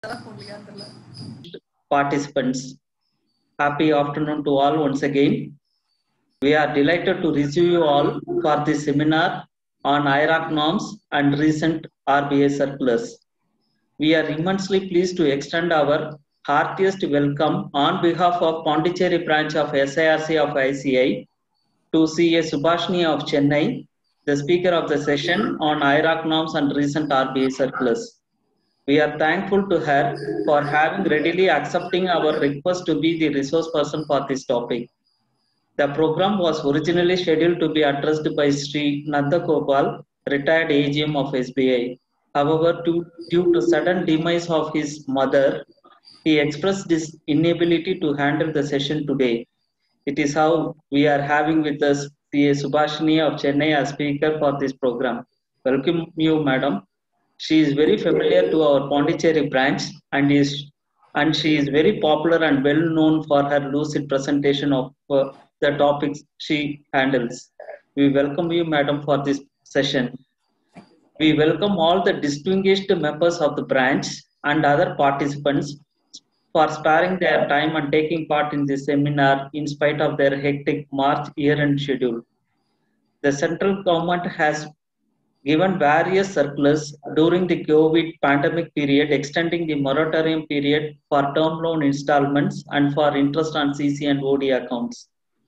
Participants, happy afternoon to all once again. We are delighted to receive you all for this seminar on IRAC norms and recent RBI circulars. We are immensely pleased to extend our heartiest welcome on behalf of Pondicherry branch of SIRC of ICI to CA Subhashini of Chennai, the speaker of the session on IRAC norms and recent RBI circulars. We are thankful to her for having readily accepting our request to be the resource person for this topic. The program was originally scheduled to be addressed by Sri Nanda Gopal, retired AGM of SBI. However, due to sudden demise of his mother, he expressed his inability to handle the session today. It is how we are having with us CA Subhashini of Chennai as speaker for this program. Welcome you, madam. She is very familiar to our Pondicherry branch and she is very popular and well known for her lucid presentation of the topics she handles. We welcome you, madam, for this session. We welcome all the distinguished members of the branch and other participants for sparing their time and taking part in this seminar in spite of their hectic March year-end schedule. The central government has given various circulars during the COVID pandemic period extending the moratorium period for term loan installments and for interest on CC and OD accounts.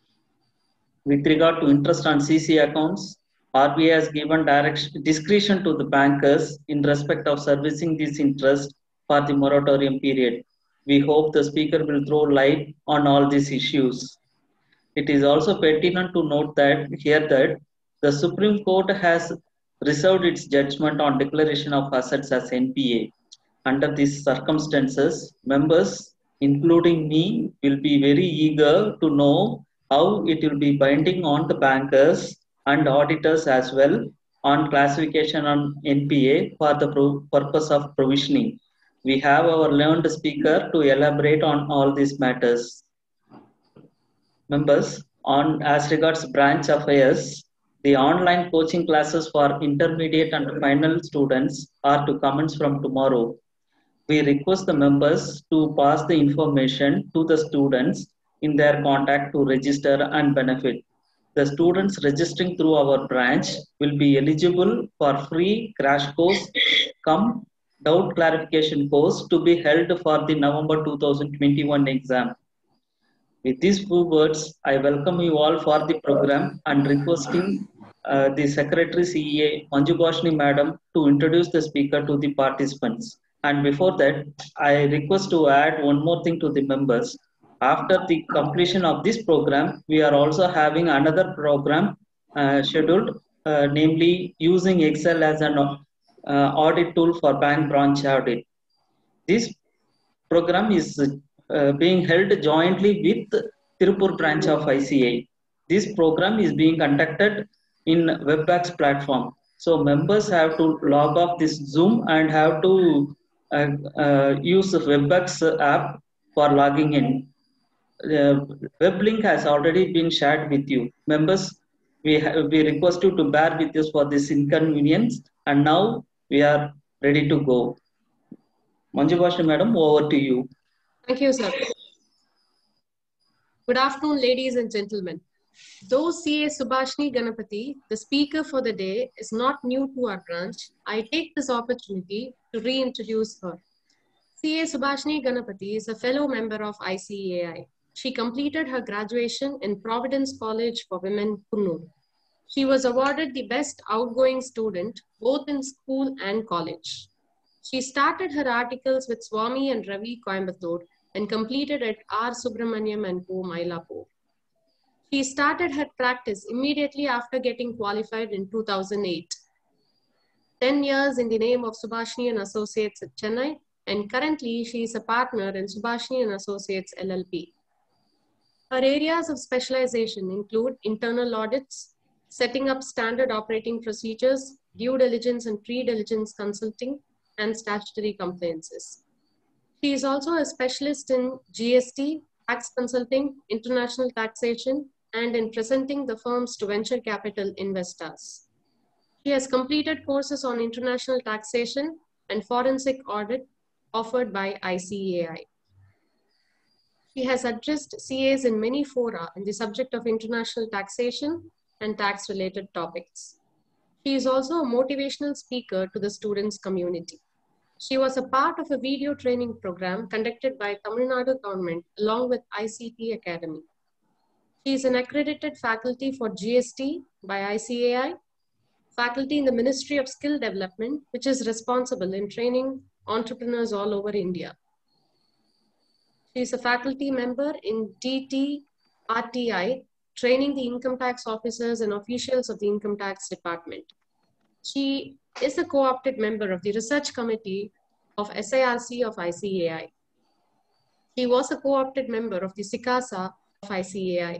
With regard to interest on CC accounts, RBI has given discretion to the bankers in respect of servicing this interest for the moratorium period. We hope the speaker will throw light on all these issues. It is also pertinent to note that the Supreme Court has reserved its judgment on declaration of assets as NPA. Under these circumstances, members, including me, will be very eager to know how it will be binding on the bankers and auditors as well on classification on NPA for the purpose of provisioning. We have our learned speaker to elaborate on all these matters. Members, as regards branch affairs, the online coaching classes for intermediate and final students are to commence from tomorrow. We request the members to pass the information to the students in their contact to register and benefit. The students registering through our branch will be eligible for free crash course come doubt clarification course to be held for the November 2021 exam. With these few words, I welcome you all for the program and requesting the Secretary CEA Manju Bhashini Madam to introduce the speaker to the participants. And before that, I request to add one more thing to the members. After the completion of this program, we are also having another program scheduled, namely using Excel as an audit tool for bank branch audit. This program is being held jointly with Tirupur branch of ICI. This program is being conducted in WebEx platform. So members have to log off this Zoom and have to use the WebEx app for logging in. The web link has already been shared with you. Members, we request you to bear with us for this inconvenience. And now we are ready to go. Manju Bhashini Madam, over to you. Thank you, sir. Good afternoon, ladies and gentlemen. Though CA Subhashini Ganapathy, the speaker for the day, is not new to our branch, I take this opportunity to reintroduce her. CA Subhashini Ganapathy is a fellow member of ICAI. She completed her graduation in Providence College for Women, Kunnur. She was awarded the best outgoing student both in school and college. She started her articles with Swami and Ravi Coimbatore and completed at R. Subramaniam and Co. Mylapore. She started her practice immediately after getting qualified in 2008. 10 years in the name of Subhashini and Associates at Chennai, and currently she is a partner in Subhashini and Associates LLP. Her areas of specialization include internal audits, setting up standard operating procedures, due diligence and pre-diligence consulting, and statutory compliances. She is also a specialist in GST, tax consulting, international taxation, and in presenting the firms to venture capital investors. She has completed courses on international taxation and forensic audit, offered by ICAI. She has addressed CAs in many fora in the subject of international taxation and tax-related topics. She is also a motivational speaker to the students' community. She was a part of a video training program conducted by Tamil Nadu government along with ICT Academy. She is an accredited faculty for GST by ICAI, faculty in the Ministry of Skill Development, which is responsible in training entrepreneurs all over India. She is a faculty member in DTRTI, training the income tax officers and officials of the income tax department. She is a co-opted member of the research committee of SIRC of ICAI. She was a co-opted member of the SICASA of ICAI.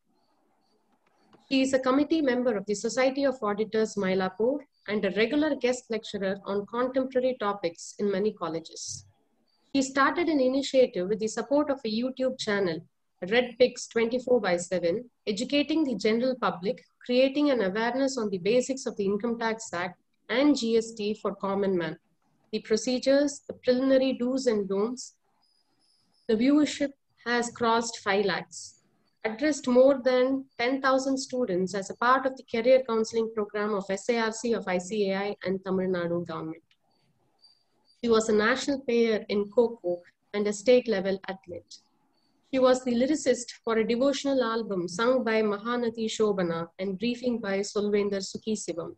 She is a committee member of the Society of Auditors, Mylapore, and a regular guest lecturer on contemporary topics in many colleges. She started an initiative with the support of a YouTube channel, Red Pigs 24/7, educating the general public, creating an awareness on the basics of the Income Tax Act and GST for common man, the procedures, the preliminary do's and don'ts. The viewership has crossed 5 lakhs, addressed more than 10,000 students as a part of the career counseling program of SIRC of ICAI and Tamil Nadu government. She was a national player in Kho-Kho and a state-level athlete. She was the lyricist for a devotional album sung by Mahanati Shobana and briefing by Solvender Sukhi Sivam.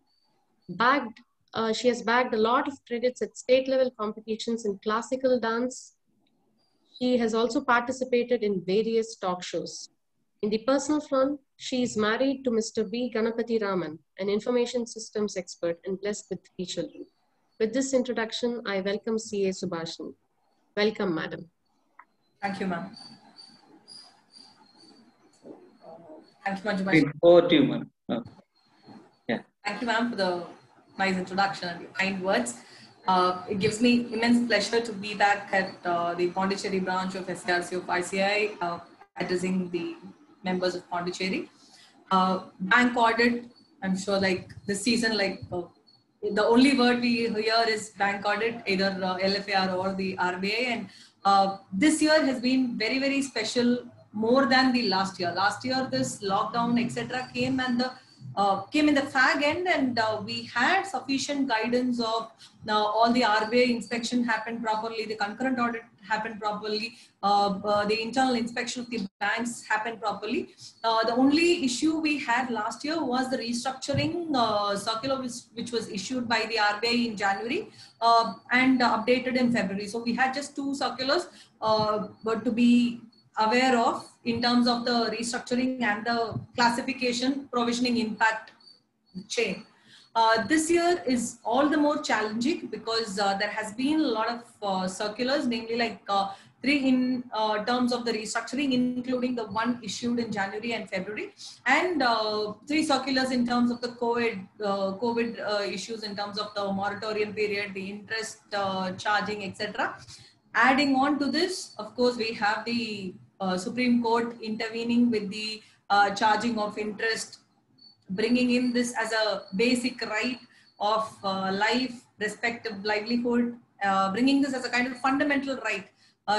She has bagged a lot of credits at state-level competitions in classical dance. She has also participated in various talk shows. In the personal front, she is married to Mr. B. Ganapati Raman, an information systems expert and blessed with 3 children. With this introduction, I welcome CA Subhashini. Welcome, madam. Thank you, ma'am. Thank you, Manju. Over to you, ma'am. Yeah. Thank you, ma'am, for the nice introduction and your kind words. It gives me immense pleasure to be back at the Pondicherry branch of SIRC of ICAI, addressing the members of Pondicherry. Bank audit, I'm sure like this season, the only word we hear is bank audit, either LFAR or the RBI. And this year has been very, very special, more than the last year. Last year, this lockdown, etc., came and came in the fag end, and we had sufficient guidance of all the RBI inspection happened properly, the concurrent audit happened properly, the internal inspection of the banks happened properly. The only issue we had last year was the restructuring circular which was issued by the RBI in January and updated in February. So we had just 2 circulars, but to be aware of in terms of the restructuring and the classification provisioning impact chain. This year is all the more challenging because there has been a lot of circulars, namely like 3 in terms of the restructuring, including the one issued in January and February, and 3 circulars in terms of the COVID issues, in terms of the moratorium period, the interest charging, etc. Adding on to this, of course, we have the Supreme Court intervening with the charging of interest, bringing in this as a basic right of life, respective livelihood, bringing this as a kind of fundamental right,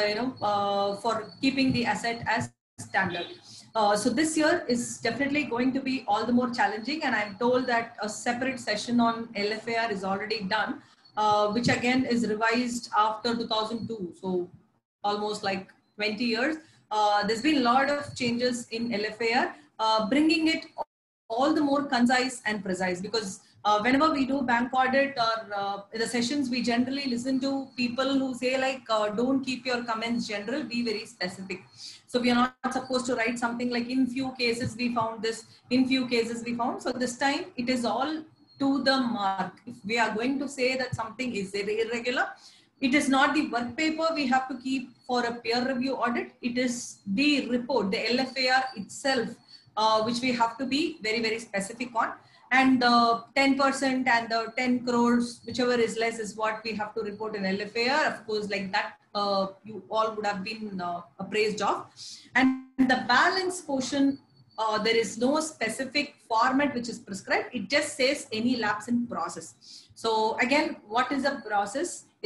for keeping the asset as standard. So this year is definitely going to be all the more challenging, and I'm told that a separate session on LFAR is already done, which again is revised after 2002, so almost like 20 years. There's been a lot of changes in LFAR, bringing it all the more concise and precise, because whenever we do bank audit or in the sessions, we generally listen to people who say like, don't keep your comments general, be very specific. So we are not supposed to write something like, in few cases we found this, in few cases we found. So this time it is all to the mark. If we are going to say that something is irregular, it is not the work paper we have to keep for a peer review audit. It is the report, the LFAR itself, which we have to be very, very specific on. And 10% and the 10 crores, whichever is less, is what we have to report in LFAR. Of course, like that, you all would have been appraised of. And the balance portion, there is no specific format which is prescribed. It just says any lapse in process. So again, what is the process?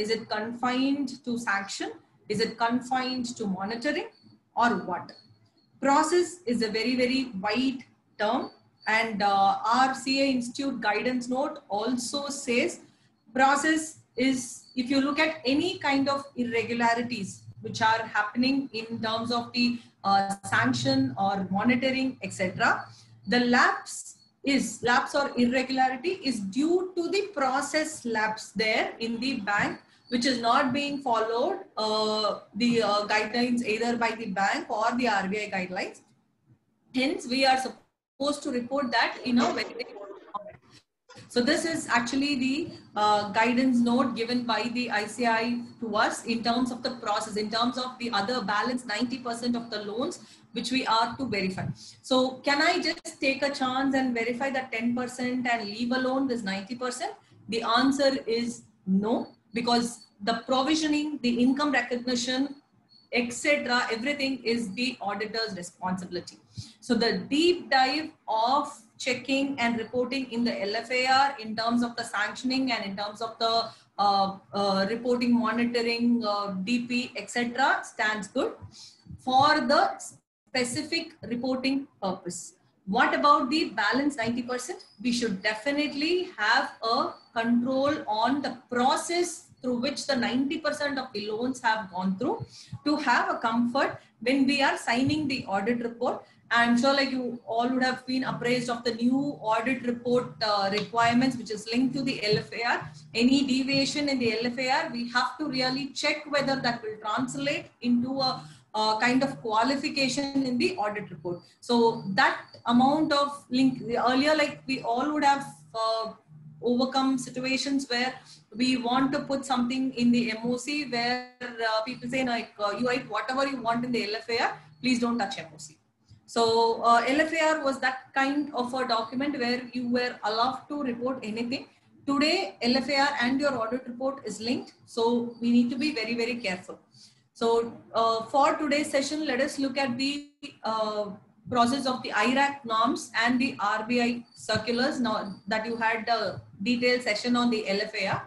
Is it confined to sanction? Is it confined to monitoring, or what? Process is a very, very wide term, and our CA Institute guidance note also says process is, if you look at any kind of irregularities which are happening in terms of the sanction or monitoring, etc., the lapse or irregularity is due to the process lapse there in the bank, which is not being followed, the guidelines either by the bank or the RBI guidelines. Hence, we are supposed to report that in a very, very format. So this is actually the guidance note given by the ICAI to us in terms of the process, in terms of the other balance 90% of the loans which we are to verify. So can I just take a chance and verify that 10% and leave alone this 90%? The answer is no, because the provisioning, the income recognition, etc., everything is the auditor's responsibility. So the deep dive of checking and reporting in the LFAR in terms of the sanctioning and in terms of the reporting, monitoring, DP, etc., stands good for the specific reporting purpose. What about the balance 90%? We should definitely have a control on the process through which the 90% of the loans have gone through, to have a comfort when we are signing the audit report. I'm sure like you all would have been appraised of the new audit report requirements, which is linked to the LFAR. Any deviation in the LFAR, we have to really check whether that will translate into a kind of qualification in the audit report. So that amount of link, earlier like we all would have overcome situations where we want to put something in the MOC where people say like you write whatever you want in the LFAR, please don't touch MOC. So LFAR was that kind of a document where you were allowed to report anything. Today LFAR and your audit report is linked, so we need to be very, very careful. So for today's session, let us look at the process of the IRAC norms and the RBI circulars. Now that you had a detailed session on the LFAR,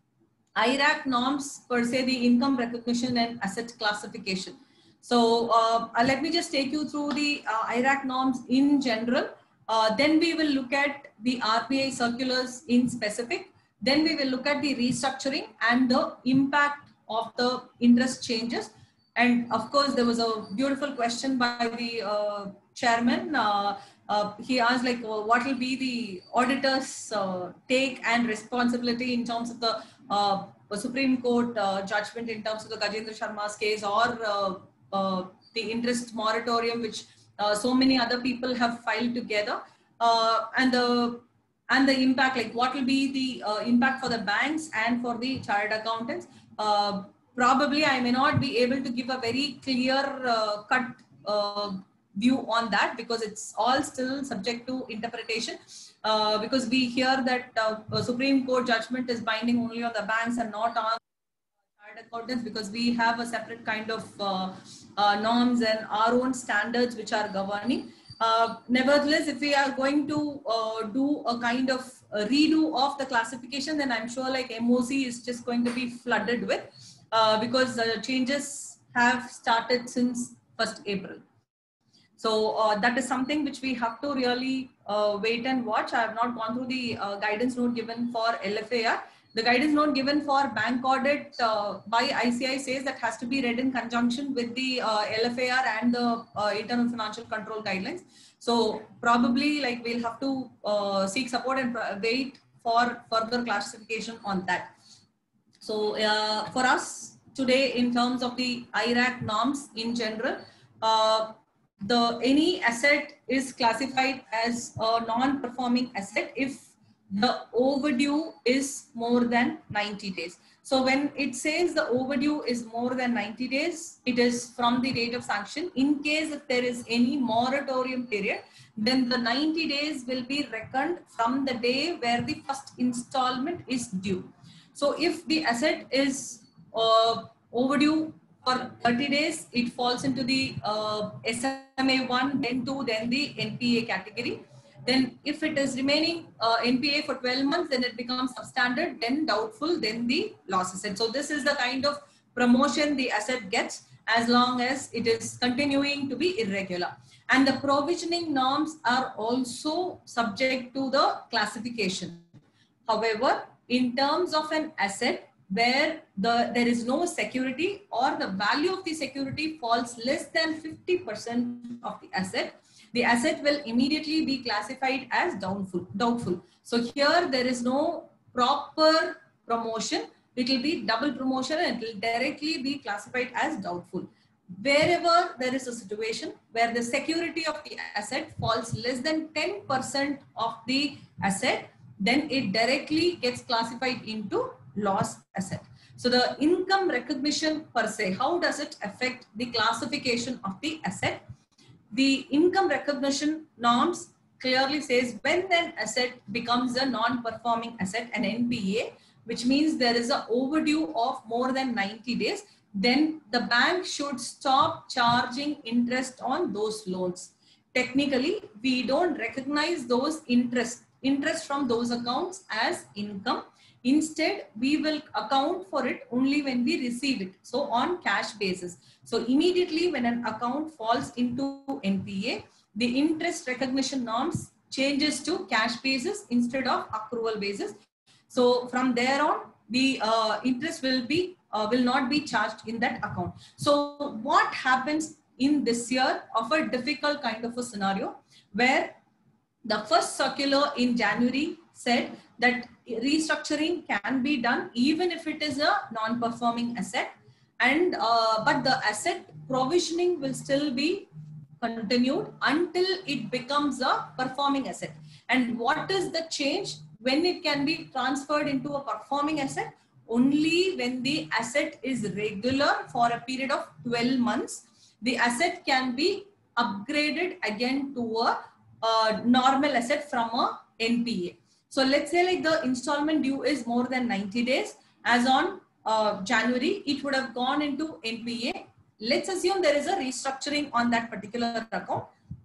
IRAC norms per se, the income recognition and asset classification. So let me just take you through the IRAC norms in general. Then we will look at the RBI circulars in specific. Then we will look at the restructuring and the impact of the interest changes. And of course, there was a beautiful question by the chairman. He asked like, what will be the auditor's take and responsibility in terms of the Supreme Court judgment in terms of the Gajendra Sharma's case, or the interest moratorium, which so many other people have filed together, and the impact, like what will be the impact for the banks and for the chartered accountants. Probably I may not be able to give a very clear cut view on that, because it's all still subject to interpretation, because we hear that Supreme Court judgment is binding only on the banks and not on chartered accountants, because we have a separate kind of norms and our own standards which are governing. Nevertheless, if we are going to do a kind of a redo of the classification, then I'm sure like MOC is just going to be flooded with, because changes have started since 1st April. So that is something which we have to really wait and watch. I have not gone through the guidance note given for LFAR. The guidance note given for bank audit by ICAI says that has to be read in conjunction with the LFAR and the internal financial control guidelines. So probably like we'll have to seek support and wait for further classification on that. So for us today, in terms of the IRAC norms in general, any asset is classified as a non-performing asset if the overdue is more than 90 days. So when it says the overdue is more than 90 days, it is from the date of sanction. In case if there is any moratorium period, then the 90 days will be reckoned from the day where the first installment is due. So if the asset is overdue for 30 days, it falls into the SMA 1, then 2, then the NPA category. Then if it is remaining NPA for 12 months, then it becomes substandard, then doubtful, then the loss asset. So this is the kind of promotion the asset gets as long as it is continuing to be irregular. And the provisioning norms are also subject to the classification. However, in terms of an asset where there is no security or the value of the security falls less than 50% of the asset will immediately be classified as doubtful. So here there is no proper promotion. It will be double promotion and it will directly be classified as doubtful. Wherever there is a situation where the security of the asset falls less than 10% of the asset, then it directly gets classified into loss asset. So the income recognition per se, how does it affect the classification of the asset? The income recognition norms clearly says when an asset becomes a non-performing asset, an NPA, which means there is an overdue of more than 90 days, then the bank should stop charging interest on those loans. Technically, we don't recognize those interest from those accounts as income. Instead, we will account for it only when we receive it. So on cash basis. So immediately when an account falls into NPA, the interest recognition norms changes to cash basis instead of accrual basis. So from there on, the interest will not be charged in that account. So what happens in this year of a difficult kind of a scenario where the first circular in January said that restructuring can be done even if it is a non-performing asset, and but the asset provisioning will still be continued until it becomes a performing asset. And what is the change when it can be transferred into a performing asset? Only when the asset is regular for a period of 12 months, the asset can be upgraded again to a normal asset from a NPA. So let's say like the installment due is more than 90 days. As on January, it would have gone into NPA. Let's assume there is a restructuring on that particular account,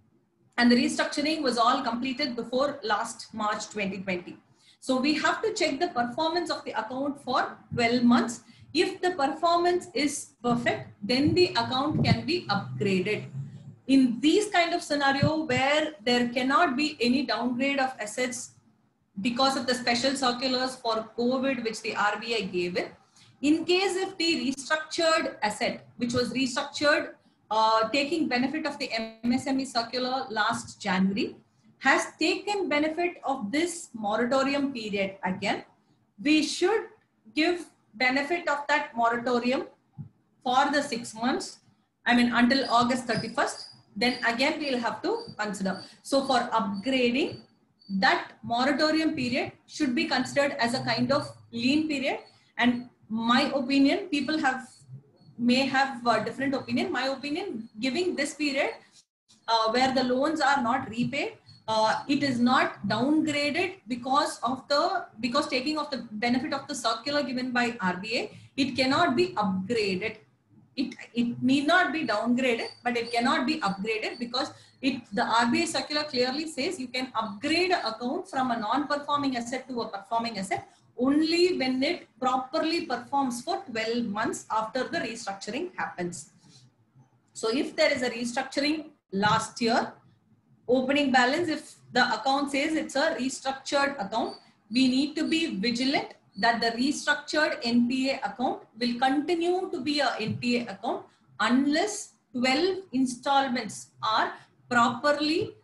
and the restructuring was all completed before last March 2020. So we have to check the performance of the account for 12 months. If the performance is perfect, then the account can be upgraded. In these kind of scenario where there cannot be any downgrade of assets because of the special circulars for COVID which the RBI gave it, in case if the restructured asset which was restructured taking benefit of the MSME circular last January has taken benefit of this moratorium period again, we should give benefit of that moratorium for the 6 months, I mean until August 31st, then again we'll have to consider. So for upgrading, that moratorium period should be considered as a kind of lean period. And my opinion, people may have a different opinion. My opinion, giving this period where the loans are not repaid, it is not downgraded because taking of the benefit of the circular given by RBI, it cannot be upgraded. It need not be downgraded, but it cannot be upgraded because the RBI circular clearly says you can upgrade an account from a non-performing asset to a performing asset only when it properly performs for 12 months after the restructuring happens. So if there is a restructuring last year, opening balance, if the account says it's a restructured account, we need to be vigilant that the restructured NPA account will continue to be a NPA account unless 12 installments are properly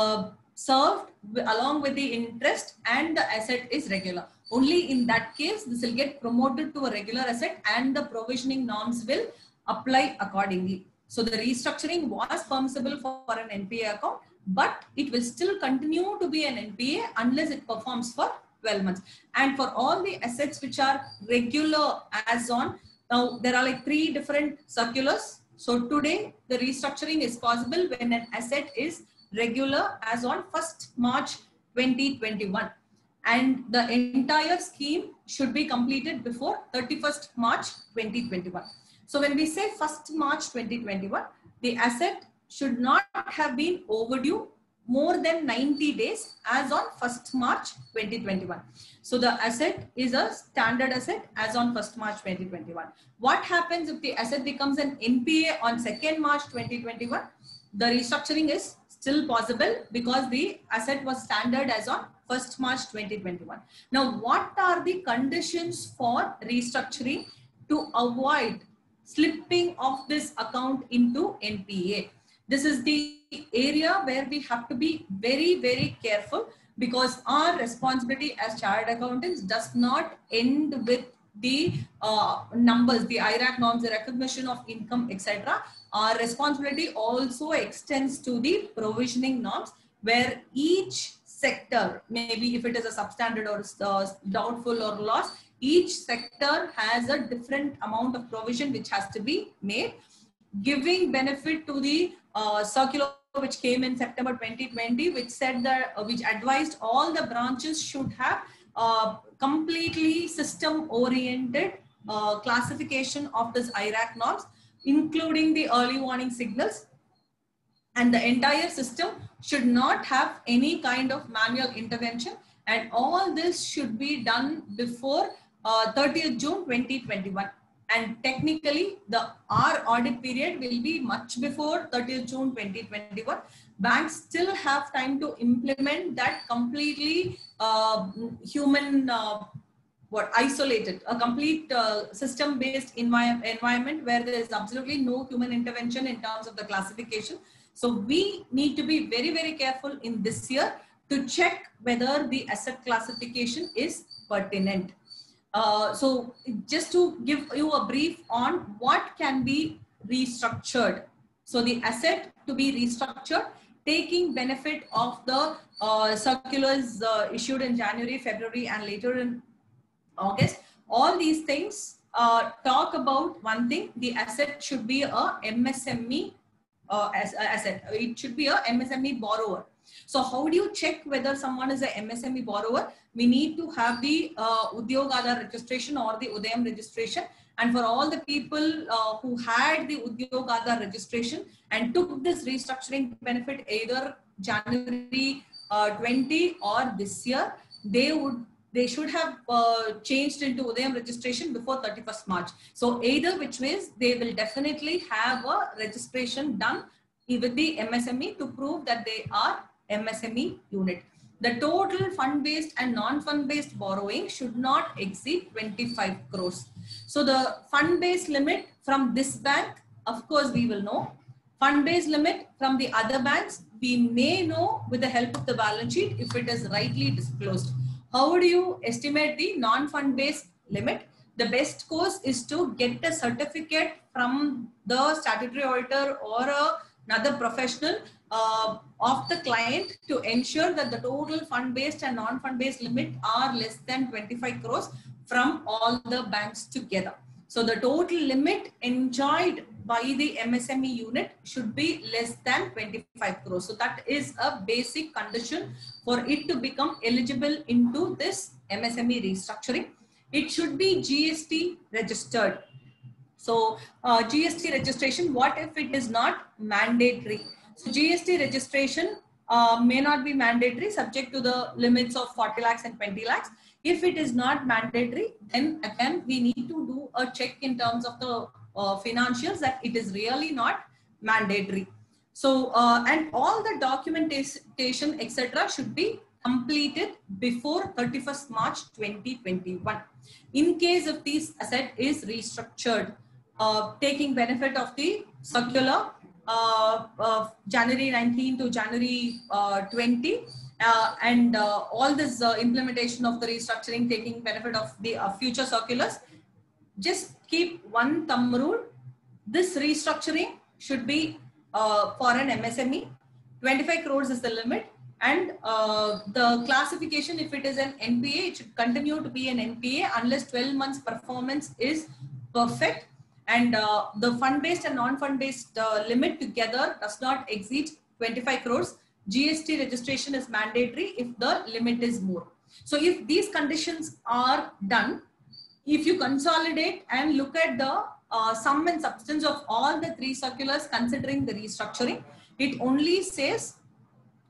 served along with the interest and the asset is regular. Only in that case, this will get promoted to a regular asset and the provisioning norms will apply accordingly. So the restructuring was permissible for an NPA account, but it will still continue to be an NPA unless it performs for 12 months. And for all the assets which are regular as on, now there are like 3 different circulars. So today the restructuring is possible when an asset is regular as on 1st March 2021. And the entire scheme should be completed before 31st March 2021. So when we say 1st March 2021, the asset should not have been overdue more than 90 days as on 1st March 2021. So the asset is a standard asset as on 1st March 2021. What happens if the asset becomes an NPA on 2nd March 2021? The restructuring is still possible because the asset was standard as on 1st March 2021. Now, what are the conditions for restructuring to avoid slipping of this account into NPA? This is the area where we have to be very, very careful, because our responsibility as chartered accountants does not end with the numbers, the IRAC norms, the recognition of income, etc. Our responsibility also extends to the provisioning norms, where each sector, maybe if it is a substandard or doubtful or loss, each sector has a different amount of provision which has to be made, giving benefit to the circular which came in September 2020, which said that, which advised all the branches should have completely system-oriented classification of this IRAC norms, including the early warning signals, and the entire system should not have any kind of manual intervention, and all this should be done before 30th June 2021. And technically, our audit period will be much before 30th June 2021. Banks still have time to implement that completely human, isolated, a complete system-based environment where there is absolutely no human intervention in terms of the classification. So we need to be very, very careful in this year to check whether the asset classification is pertinent. So just to give you a brief on what can be restructured. So the asset to be restructured, taking benefit of the circulars issued in January, February, and later in August. All these things talk about one thing: the asset should be a MSME asset. It should be a MSME borrower. So how do you check whether someone is a MSME borrower? We need to have the Udyog Aadhar registration or the Udayam registration. And for all the people who had the Udyog Aadhar registration and took this restructuring benefit either January 20 or this year, they should have changed into Udayam registration before 31st March. So either which ways, they will definitely have a registration done with the MSME to prove that they are MSME unit. The total fund-based and non-fund-based borrowing should not exceed 25 crores. So the fund-based limit from this bank, of course, we will know. Fund-based limit from the other banks, we may know with the help of the balance sheet if it is rightly disclosed. How do you estimate the non-fund-based limit? The best course is to get a certificate from the statutory auditor or another professional of the client to ensure that the total fund-based and non-fund-based limit are less than 25 crores from all the banks together. So the total limit enjoyed by the MSME unit should be less than 25 crores. So that is a basic condition for it to become eligible into this MSME restructuring. It should be GST registered. So GST registration, what if it is not mandatory? So GST registration may not be mandatory, subject to the limits of 40 lakhs and 20 lakhs. If it is not mandatory, then again, we need to do a check in terms of the financials that it is really not mandatory. So, and all the documentation, etc. should be completed before 31st March 2021. In case if this asset is restructured, taking benefit of the circular January 19 to January 20, and all this implementation of the restructuring, taking benefit of the future circulars, just keep one thumb rule. This restructuring should be for an MSME. 25 crores is the limit. And the classification, if it is an NPA, it should continue to be an NPA unless 12 months performance is perfect. And the fund-based and non-fund-based limit together does not exceed 25 crores. GST registration is mandatory if the limit is more. So if these conditions are done, if you consolidate and look at the sum and substance of all the three circulars considering the restructuring, it only says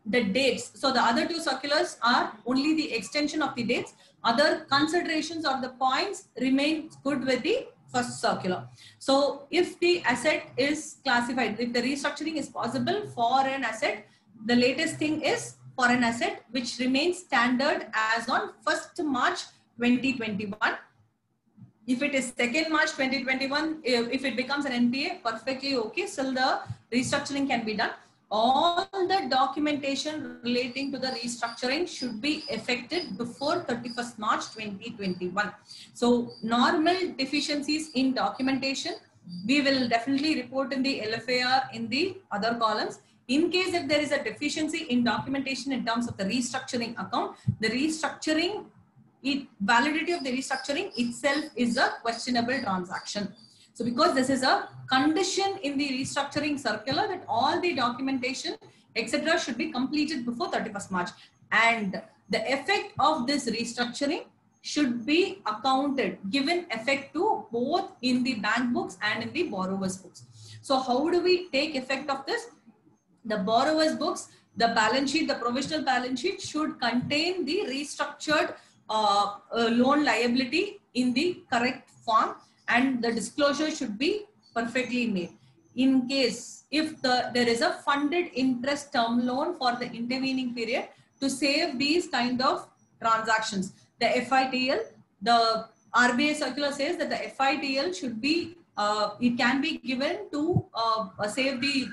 the dates. So the other two circulars are only the extension of the dates. Other considerations of the points remain good with the first circular. So if the asset is classified, if the restructuring is possible for an asset, the latest thing is for an asset which remains standard as on 1st March 2021. If it is 2nd March 2021, if it becomes an NPA, perfectly okay. Still the restructuring can be done. All the documentation relating to the restructuring should be effected before 31st March 2021. So normal deficiencies in documentation, we will definitely report in the LFAR in the other columns. In case if there is a deficiency in documentation in terms of the restructuring account, the restructuring, validity of the restructuring itself is a questionable transaction. So because this is a condition in the restructuring circular that all the documentation, etc. should be completed before 31st March. And the effect of this restructuring should be accounted, given effect to both in the bank books and in the borrower's books. So how do we take effect of this? The borrower's books, the balance sheet, the provisional balance sheet should contain the restructured loan liability in the correct form, and the disclosure should be perfectly made. In case if there is a funded interest term loan for the intervening period, to save these kind of transactions, the FITL, the RBI circular says that the FITL should be, it can be given to save the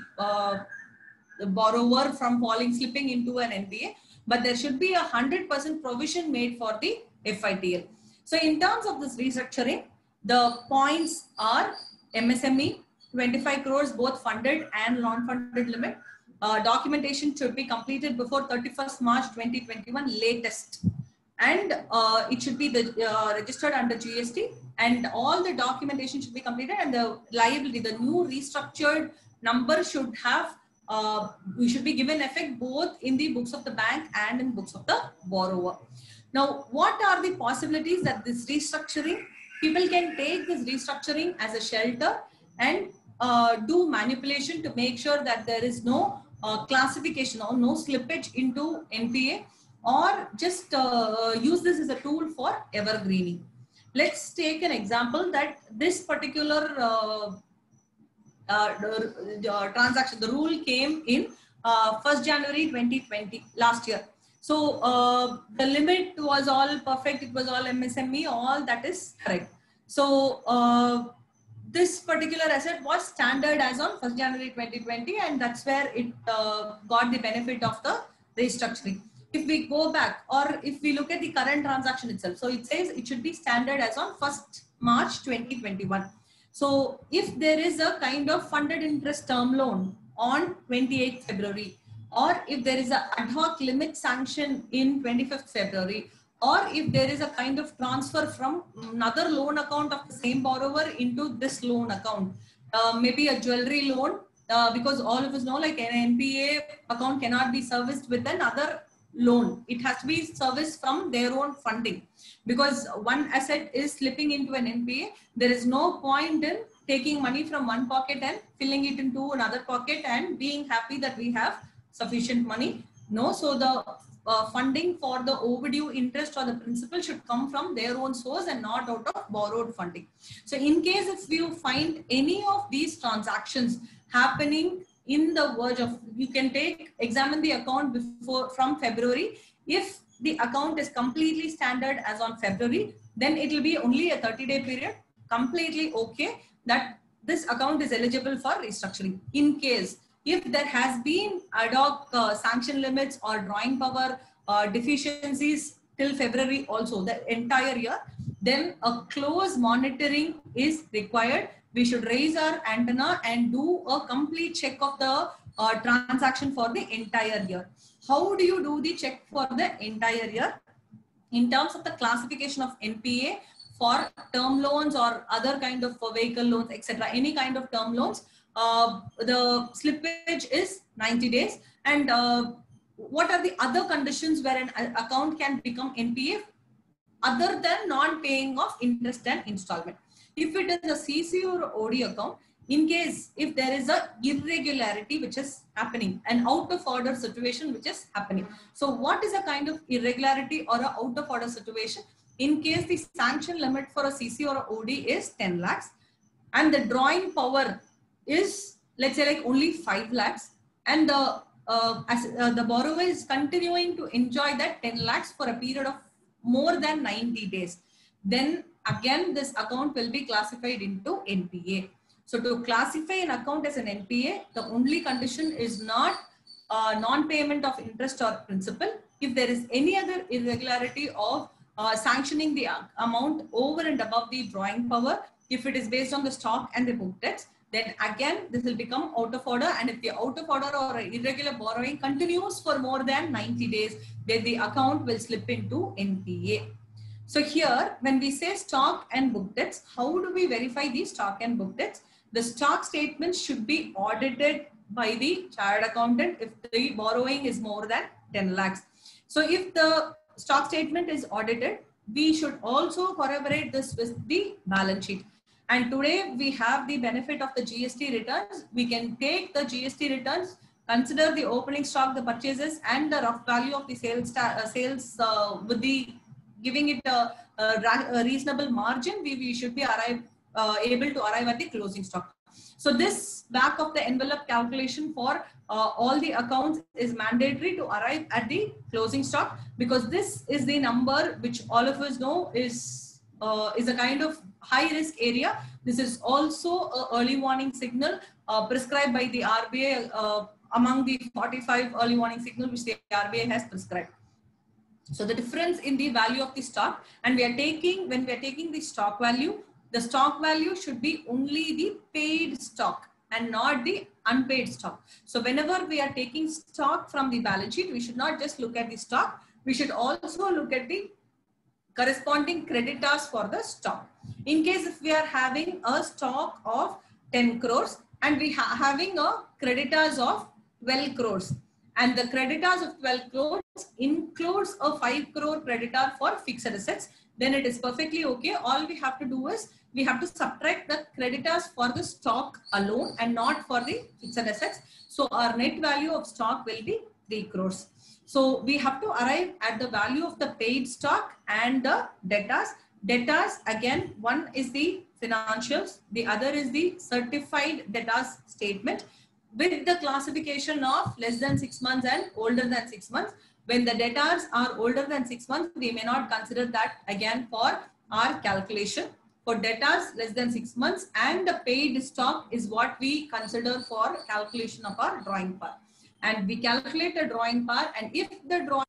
borrower from slipping into an NPA, but there should be 100% provision made for the FITL. So in terms of this restructuring, the points are MSME, 25 crores, both funded and non-funded limit. Documentation should be completed before 31st March 2021 latest. And it should be registered under GST, and all the documentation should be completed, and the liability, the new restructured number should have, we should be given effect both in the books of the bank and in books of the borrower. Now, what are the possibilities that this restructuring, people can take this restructuring as a shelter and do manipulation to make sure that there is no classification or no slippage into NPA, or just use this as a tool for evergreening. Let's take an example that this particular transaction, the rule came in 1st January 2020, last year. So the limit was all perfect, it was all MSME, all that is correct. So this particular asset was standard as on 1st January 2020, and that's where it got the benefit of the restructuring. If we go back, or if we look at the current transaction itself, so it says it should be standard as on 1st March 2021. So if there is a kind of funded interest term loan on 28th February, or if there is an ad hoc limit sanction in 25th February, or if there is a kind of transfer from another loan account of the same borrower into this loan account, maybe a jewelry loan, because all of us know like an NPA account cannot be serviced with another loan. It has to be serviced from their own funding, because one asset is slipping into an NPA. There is no point in taking money from one pocket and filling it into another pocket and being happy that we have sufficient money. No, so the funding for the overdue interest or the principal should come from their own source and not out of borrowed funding. So in case if you find any of these transactions happening in the verge of, you can examine the account from February. If the account is completely standard as on February, then it will be only a 30-day period, completely okay, that this account is eligible for restructuring. In case if there has been ad hoc sanction limits or drawing power deficiencies till February also, the entire year, then a close monitoring is required. We should raise our antenna and do a complete check of the transaction for the entire year. How do you do the check for the entire year? In terms of the classification of NPA for term loans or other kind of vehicle loans, etc., any kind of term loans, the slippage is 90 days. And what are the other conditions where an account can become NPA other than non-paying of interest and installment? If it is a CC or OD account, in case if there is a irregularity which is happening, an out of order situation which is happening. So what is a kind of irregularity or a out of order situation? In case the sanction limit for a CC or a OD is 10 lakhs and the drawing power is, let's say, like only 5 lakhs, and the borrower is continuing to enjoy that 10 lakhs for a period of more than 90 days, then again this account will be classified into NPA. So to classify an account as an NPA, the only condition is not non-payment of interest or principal. If there is any other irregularity of sanctioning the amount over and above the drawing power, if it is based on the stock and the book debts, then again this will become out of order. And if the out of order or irregular borrowing continues for more than 90 days, then the account will slip into NPA. So here, when we say stock and book debts, how do we verify the stock and book debts? The stock statement should be audited by the chartered accountant if the borrowing is more than 10 lakhs. So if the stock statement is audited, we should also corroborate this with the balance sheet. And today we have the benefit of the GST returns. We can take the GST returns, consider the opening stock, the purchases, and the rough value of the sales with the giving it a reasonable margin. We should be able to arrive at the closing stock. So this back of the envelope calculation for all the accounts is mandatory to arrive at the closing stock, because this is the number which all of us know is a kind of high risk area. This is also an early warning signal prescribed by the RBI among the 45 early warning signals which the RBI has prescribed. So the difference in the value of the stock, and when we are taking the stock value should be only the paid stock and not the unpaid stock. So whenever we are taking stock from the balance sheet, we should not just look at the stock. We should also look at the corresponding creditors for the stock. In case if we are having a stock of 10 crores and we are having a creditors of 12 crores, and the creditors of 12 crores includes a 5 crore creditor for fixed assets, then it is perfectly okay. All we have to do is we have to subtract the creditors for the stock alone and not for the fixed assets. So our net value of stock will be 3 crores. So we have to arrive at the value of the paid stock and the debtors. Debtors, again, one is the financials, the other is the certified debtors statement with the classification of less than 6 months and older than 6 months. When the debtors are older than 6 months, we may not consider that again for our calculation. For debtors less than 6 months and the paid stock is what we consider for calculation of our drawing par. And we calculate a drawing par, and if the drawing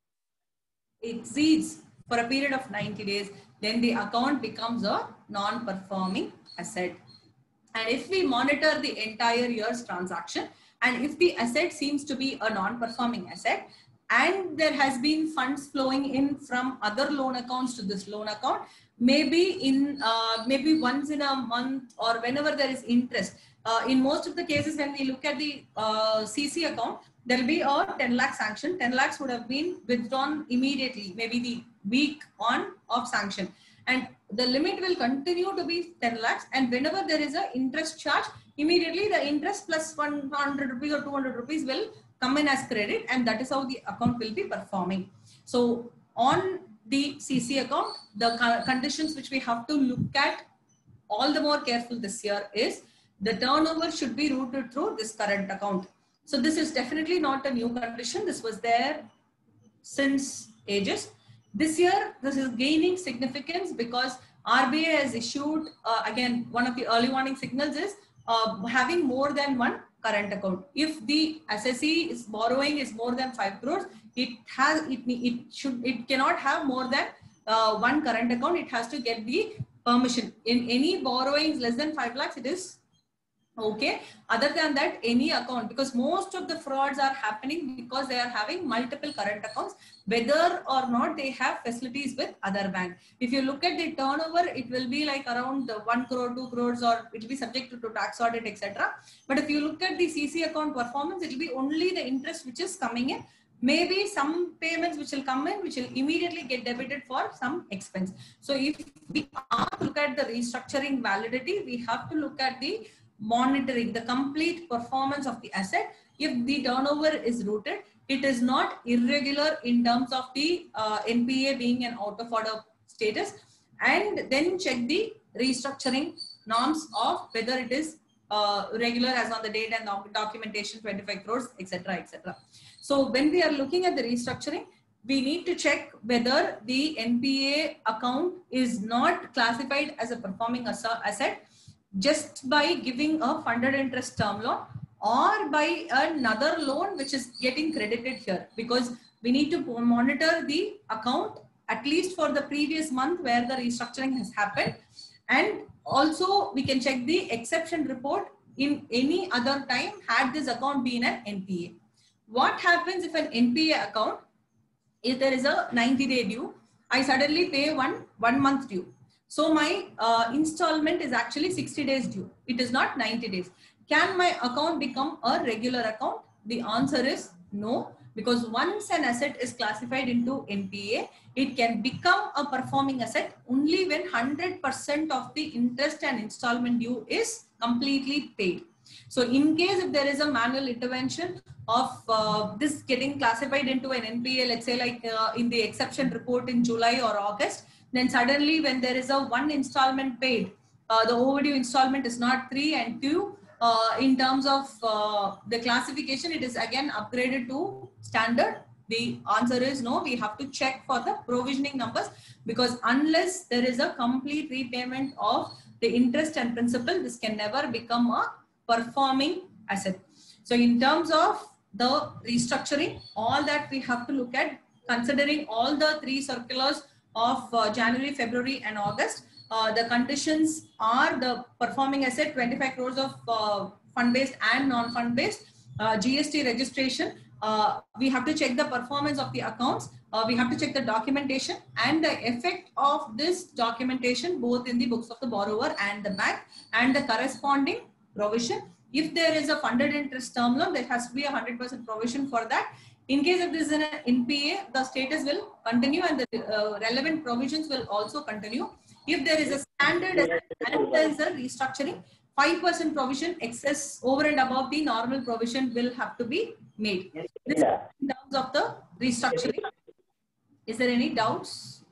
exceeds for a period of 90 days, then the account becomes a non-performing asset. And if we monitor the entire year's transaction, and if the asset seems to be a non-performing asset, and there has been funds flowing in from other loan accounts to this loan account, maybe once in a month or whenever there is interest. In most of the cases, when we look at the CC account, there will be a 10 lakh sanction. 10 lakhs would have been withdrawn immediately, maybe the week on of sanction. And the limit will continue to be 10 lakhs. And whenever there is an interest charge, immediately the interest plus 100 rupees or 200 rupees will come in as credit. And that is how the account will be performing. So on the CC account, the conditions which we have to look at all the more careful this year is the turnover should be routed through this current account. So this is definitely not a new condition. This was there since ages. This year, this is gaining significance because RBI has issued, again, one of the early warning signals is having more than one current account. If the assessee is borrowing is more than 5 crores, it cannot have more than one current account. It has to get the permission. In any borrowings less than 5 lakhs, it is okay. Other than that, any account, because most of the frauds are happening because they are having multiple current accounts, whether or not they have facilities with other bank. If you look at the turnover, it will be like around 1 crore, 2 crores, or it will be subject to tax audit, etc. But if you look at the CC account performance, it will be only the interest which is coming in. Maybe some payments which will come in, which will immediately get debited for some expense. So if we are to look at the restructuring validity, we have to look at the monitoring the complete performance of the asset. If the turnover is rooted, it is not irregular in terms of the NPA being an out of order status, and then check the restructuring norms of whether it is regular as on the date and documentation 25 crores, etc., etc. So when we are looking at the restructuring, we need to check whether the NPA account is not classified as a performing asset just by giving a funded interest term loan or by another loan which is getting credited here, because we need to monitor the account at least for the previous month where the restructuring has happened. And also we can check the exception report in any other time had this account been an NPA. What happens if an NPA account, if there is a 90-day due, I suddenly pay one month due. So my installment is actually 60 days due. It is not 90 days. Can my account become a regular account? The answer is no, because once an asset is classified into NPA, it can become a performing asset only when 100% of the interest and installment due is completely paid. So in case if there is a manual intervention of this getting classified into an NPA, let's say like in the exception report in July or August, then suddenly when there is a one installment paid, the overdue installment is not 3 and 2. In terms of the classification, it is again upgraded to standard. The answer is no. We have to check for the provisioning numbers, because unless there is a complete repayment of the interest and principal, this can never become a performing asset. So in terms of the restructuring, all that we have to look at, considering all the 3 circulars of January, February and August, the conditions are the performing asset, 25 crores of fund-based and non-fund-based, GST registration. We have to check the performance of the accounts. We have to check the documentation and the effect of this documentation both in the books of the borrower and the bank, and the corresponding provision. If there is a funded interest term loan, there has to be a 100% provision for that. In case if this is an NPA, the status will continue and the relevant provisions will also continue. If there is a standard asset and there is a restructuring, 5% provision excess over and above the normal provision will have to be made. This is in terms of the restructuring. Is there any doubts?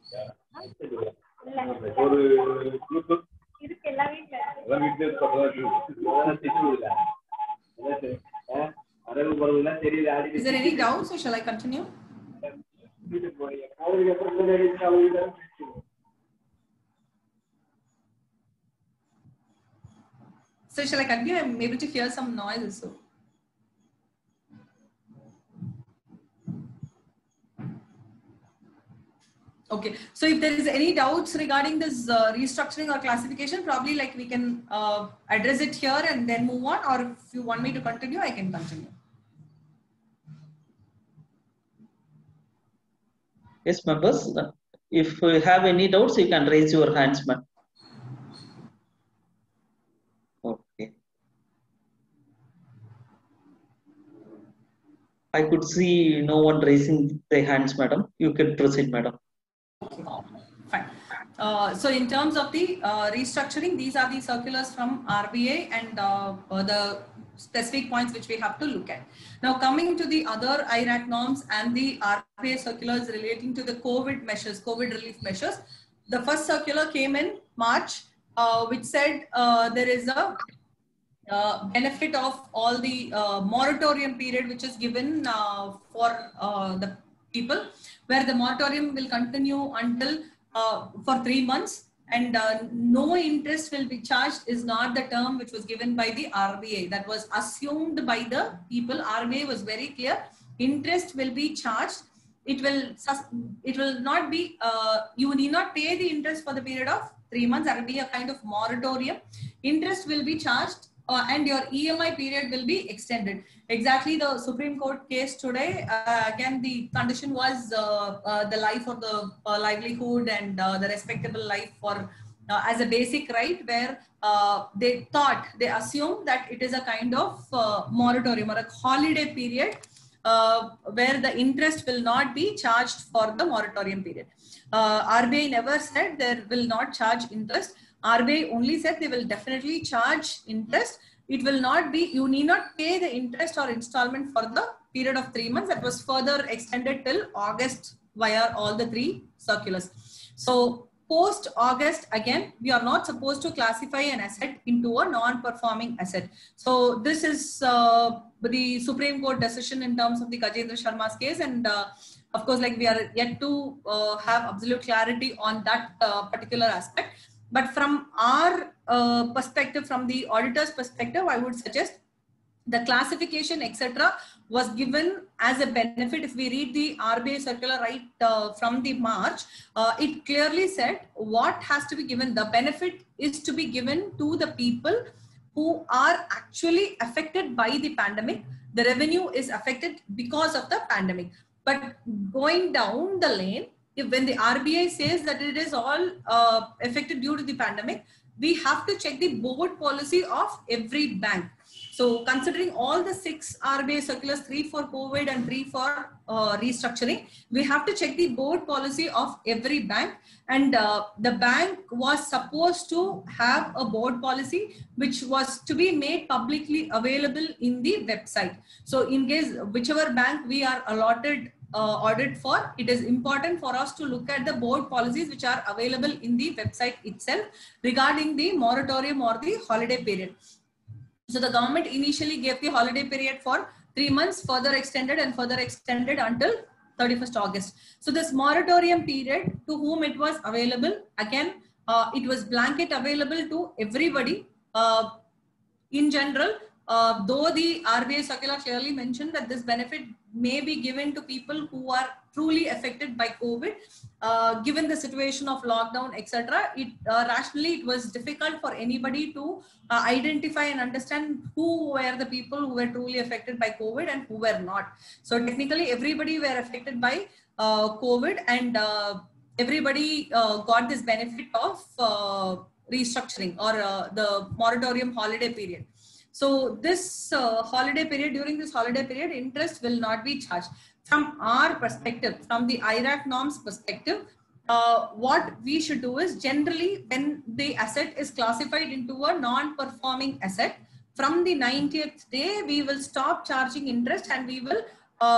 Is there any doubts or shall I continue? So shall I continue? I'm able to hear some noise. So. Okay, so if there is any doubts regarding this restructuring or classification, probably like we can address it here and then move on, or if you want me to continue, I can continue. Yes, members, if you have any doubts, you can raise your hands, ma'am. Okay. I could see no one raising their hands, madam. You can proceed, madam. Fine. So in terms of the restructuring, these are the circulars from RBI and the specific points which we have to look at. Now coming to the other IRAC norms and the RBI circulars relating to the COVID measures, COVID relief measures. The first circular came in March, which said there is a benefit of all the moratorium period which is given for the people, where the moratorium will continue until for 3 months, and no interest will be charged is not the term which was given by the RBI. That was assumed by the people. RBI was very clear. Interest will be charged. It will not be, you need not pay the interest for the period of 3 months. That will be a kind of moratorium. Interest will be charged and your EMI period will be extended. Exactly the Supreme Court case today, again, the condition was the life or the livelihood and the respectable life for as a basic right, where they assumed that it is a kind of moratorium or a holiday period where the interest will not be charged for the moratorium period. RBI never said there will not charge interest. RBI only said they will definitely charge interest it will not be, you need not pay the interest or installment for the period of 3 months. That was further extended till August via all the 3 circulars. So post August, again, we are not supposed to classify an asset into a non-performing asset. So this is the Supreme Court decision in terms of the Gajendra Sharma's case, and of course, like we are yet to have absolute clarity on that particular aspect. But from our perspective, from the auditor's perspective, I would suggest the classification, etc., was given as a benefit. If we read the RBI circular right from the March, it clearly said what has to be given. The benefit is to be given to the people who are actually affected by the pandemic. The revenue is affected because of the pandemic. But going down the lane, when the RBI says that it is all affected due to the pandemic, we have to check the board policy of every bank. So considering all the 6 RBI circulars, 3 for COVID and 3 for restructuring, we have to check the board policy of every bank. And the bank was supposed to have a board policy which was to be made publicly available in the website. So in case whichever bank we are allotted audit for, it is important for us to look at the board policies which are available in the website itself regarding the moratorium or the holiday period. So the government initially gave the holiday period for 3 months, further extended until 31st August. So this moratorium period, to whom it was available, again, it was blanket available to everybody in general. Though the RBI circular clearly mentioned that this benefit may be given to people who are truly affected by COVID, given the situation of lockdown, etc., rationally it was difficult for anybody to identify and understand who were the people who were truly affected by COVID and who were not. So technically everybody were affected by COVID, and everybody got this benefit of restructuring or the moratorium holiday period. So this holiday period, during this holiday period, interest will not be charged. From our perspective, from the IRAC norms perspective, what we should do is, generally when the asset is classified into a non-performing asset, from the 90th day, we will stop charging interest, and we will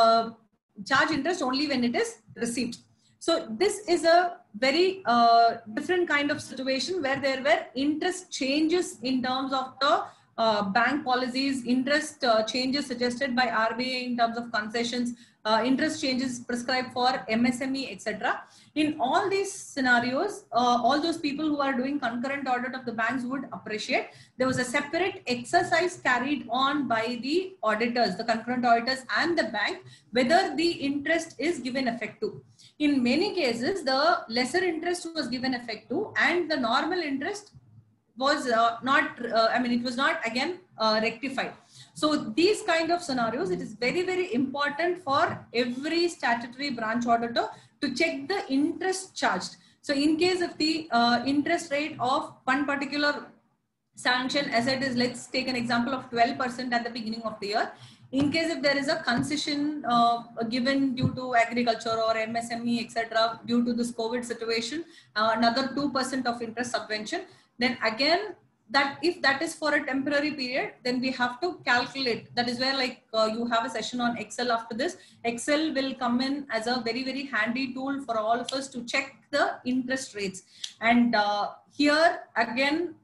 charge interest only when it is received. So this is a very different kind of situation where there were interest changes in terms of the bank policies, interest changes suggested by RBI in terms of concessions, interest changes prescribed for MSME, etc. In all these scenarios, all those people who are doing concurrent audit of the banks would appreciate there was a separate exercise carried on by the auditors, the concurrent auditors and the bank, whether the interest is given effect to. In many cases, the lesser interest was given effect to, and the normal interest was not, it was not again rectified. So these kind of scenarios, it is very, very important for every statutory branch auditor to check the interest charged. So in case of the interest rate of one particular sanction asset is, let's take an example of 12% at the beginning of the year. In case if there is a concession given due to agriculture or MSME, etc., due to this COVID situation, another 2% of interest subvention, then again, that if that is for a temporary period, then we have to calculate. That is where, like, you have a session on Excel after this. Excel will come in as a very, very handy tool for all of us to check the interest rates. And here again,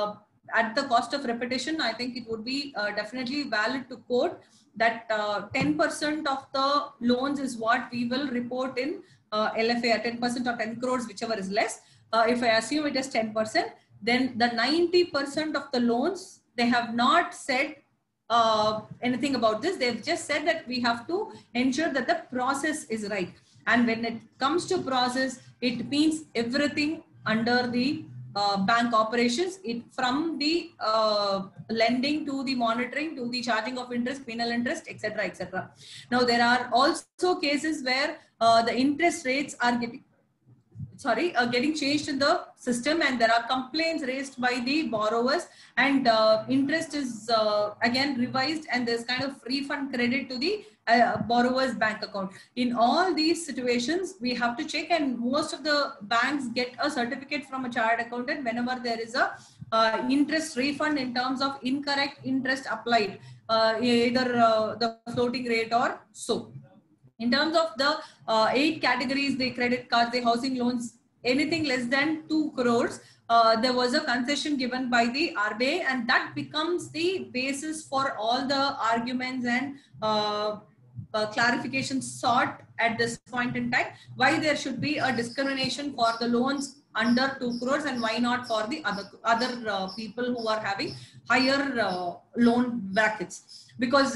at the cost of repetition, I think it would be definitely valid to quote that 10% of the loans is what we will report in LFA, 10% or 10 crores, whichever is less. If I assume it is 10%, then the 90% of the loans, they have not said anything about this. They've just said that we have to ensure that the process is right. And when it comes to process, it means everything under the bank operations, from the lending to the monitoring to the charging of interest, penal interest, etc., etc. Now, there are also cases where the interest rates are getting changed in the system, and there are complaints raised by the borrowers, and interest is again revised, and there's kind of refund credit to the borrower's bank account. In all these situations, we have to check, and most of the banks get a certificate from a chartered accountant whenever there is a interest refund in terms of incorrect interest applied, either the floating rate or so. In terms of the 8 categories, the credit cards, the housing loans, anything less than 2 crores, there was a concession given by the RBI, and that becomes the basis for all the arguments and clarifications sought at this point in time, why there should be a discrimination for the loans under 2 crores and why not for the other people who are having higher loan brackets. Because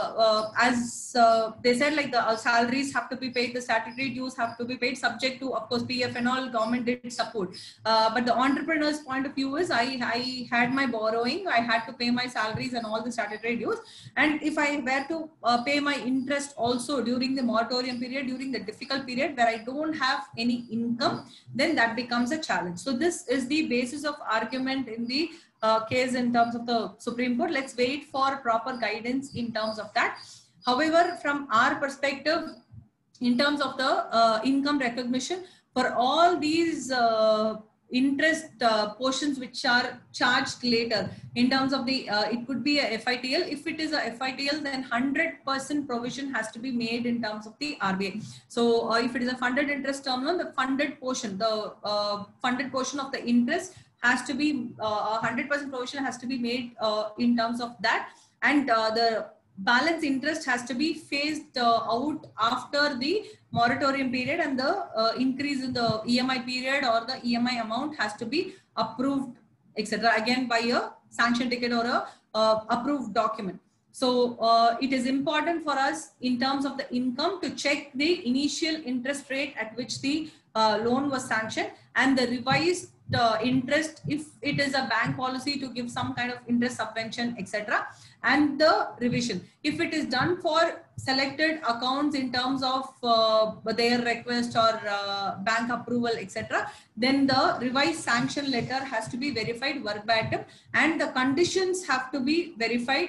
as they said, like the salaries have to be paid, the statutory dues have to be paid, subject to, of course, PF and all, government did support. But the entrepreneur's point of view is, I had my borrowing, I had to pay my salaries and all the statutory dues. And if I were to pay my interest also during the moratorium period, during the difficult period where I don't have any income, then that becomes a challenge. So this is the basis of argument in the case in terms of the Supreme Court. Let's wait for proper guidance in terms of that. However, from our perspective, in terms of the income recognition, for all these interest portions which are charged later, in terms of the, it could be a FITL. If it is a FITL, then 100% provision has to be made in terms of the RBI. So if it is a funded interest term loan, the funded portion, funded portion of the interest has to be 100% provision has to be made in terms of that, and the balance interest has to be phased out after the moratorium period, and the increase in the EMI period or the EMI amount has to be approved, etc. Again by a sanction ticket or a approved document. So it is important for us in terms of the income to check the initial interest rate at which the loan was sanctioned, and the revised interest if it is a bank policy to give some kind of interest subvention, etc. And the revision, if it is done for selected accounts in terms of their request or bank approval, etc., then the revised sanction letter has to be verified verbatim, and the conditions have to be verified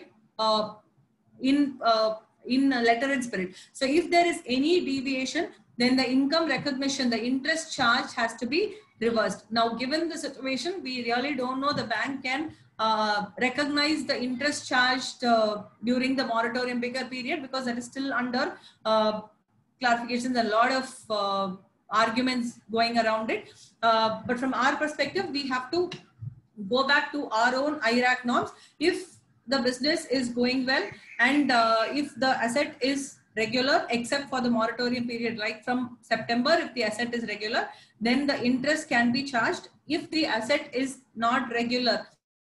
in letter and spirit. So if there is any deviation, then the income recognition, the interest charge has to be reversed. Now, given the situation, we really don't know the bank can recognize the interest charged during the moratorium period, because that is still under clarifications, a lot of arguments going around it. But from our perspective, we have to go back to our own IRAC norms. If the business is going well, and if the asset is regular, except for the moratorium period, like from September, if the asset is regular, then the interest can be charged. If the asset is not regular,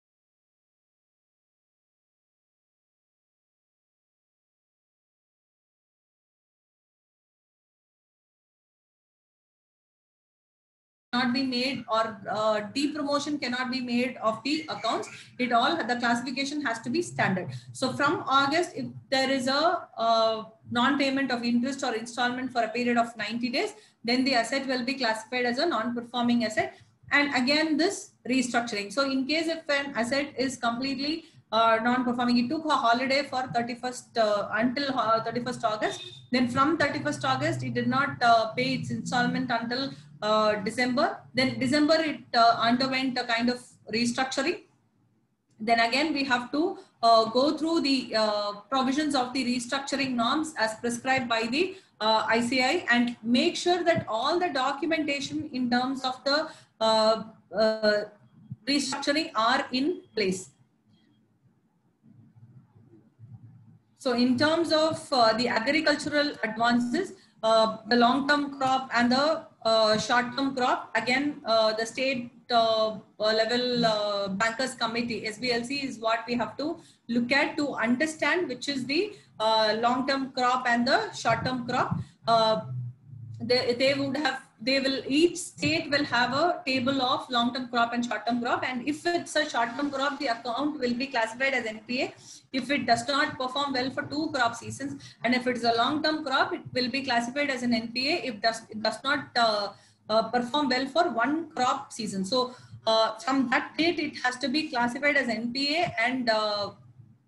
not be made, or depromotion cannot be made of the accounts. It all, the classification has to be standard. So from August, if there is a non-payment of interest or installment for a period of 90 days, then the asset will be classified as a non-performing asset. And again, this restructuring. So in case if an asset is completely non-performing, it took a holiday for 31st until 31st August. Then from 31st August, it did not pay its installment until December. Then December, it underwent a kind of restructuring. Then again, we have to go through the provisions of the restructuring norms as prescribed by the ICAI, and make sure that all the documentation in terms of the restructuring are in place. So in terms of the agricultural advances, the long-term crop and the short-term crop, again, the state level bankers committee, SBLC, is what we have to look at to understand which is the long-term crop and the short-term crop. Each state will have a table of long-term crop and short-term crop, and if it's a short-term crop, the account will be classified as NPA if it does not perform well for 2 crop seasons, and if it's a long-term crop, it will be classified as an NPA if it does not perform well for 1 crop season. So from that date, it has to be classified as NPA, and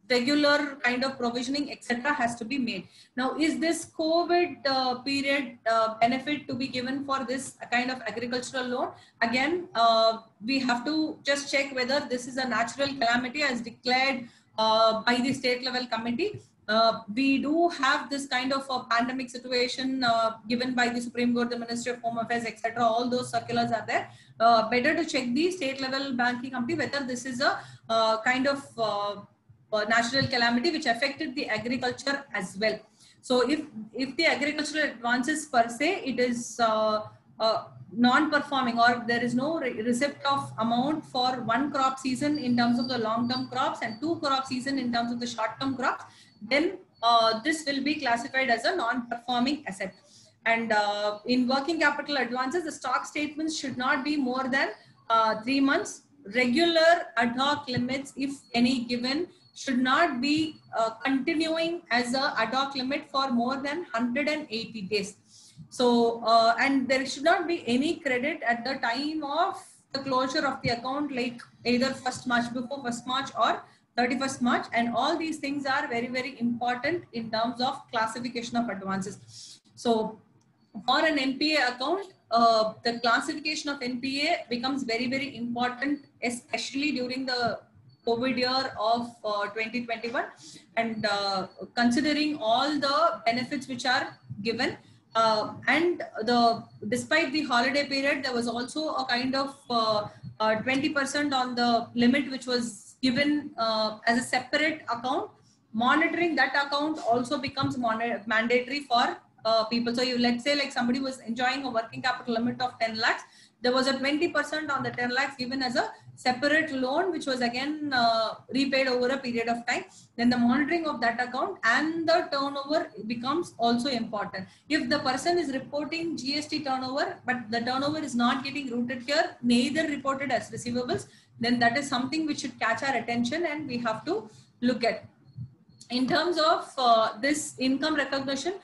regular kind of provisioning, etc., has to be made. Now, is this COVID period benefit to be given for this kind of agricultural loan? Again, we have to just check whether this is a natural calamity as declared by the state level committee. We do have this kind of a pandemic situation given by the Supreme Court, the Ministry of Home Affairs, etc. All those circulars are there. Better to check the state level banking committee whether this is a kind of natural calamity which affected the agriculture as well. So if the agricultural advances per se, it is non-performing, or there is no receipt of amount for one crop season in terms of the long-term crops and 2 crop season in terms of the short-term crops, then this will be classified as a non-performing asset. And in working capital advances, the stock statements should not be more than 3 months. Regular ad hoc limits, if any given, should not be continuing as a ad hoc limit for more than 180 days. So, and there should not be any credit at the time of the closure of the account, like either 1st March, before 1st March or 31st March. And all these things are very, very important in terms of classification of advances. So, for an NPA account, the classification of NPA becomes very, very important, especially during the COVID year of 2021, and considering all the benefits which are given, and despite the holiday period, there was also a kind of 20% on the limit which was given as a separate account. Monitoring that account also becomes mandatory for people. So you, let's say like somebody was enjoying a working capital limit of 10 lakhs. There was a 20% on the 10 lakhs given as a separate loan, which was again repaid over a period of time. Then the monitoring of that account and the turnover becomes also important. If the person is reporting GST turnover, but the turnover is not getting routed here, neither reported as receivables, then that is something which should catch our attention and we have to look at. In terms of this income recognition,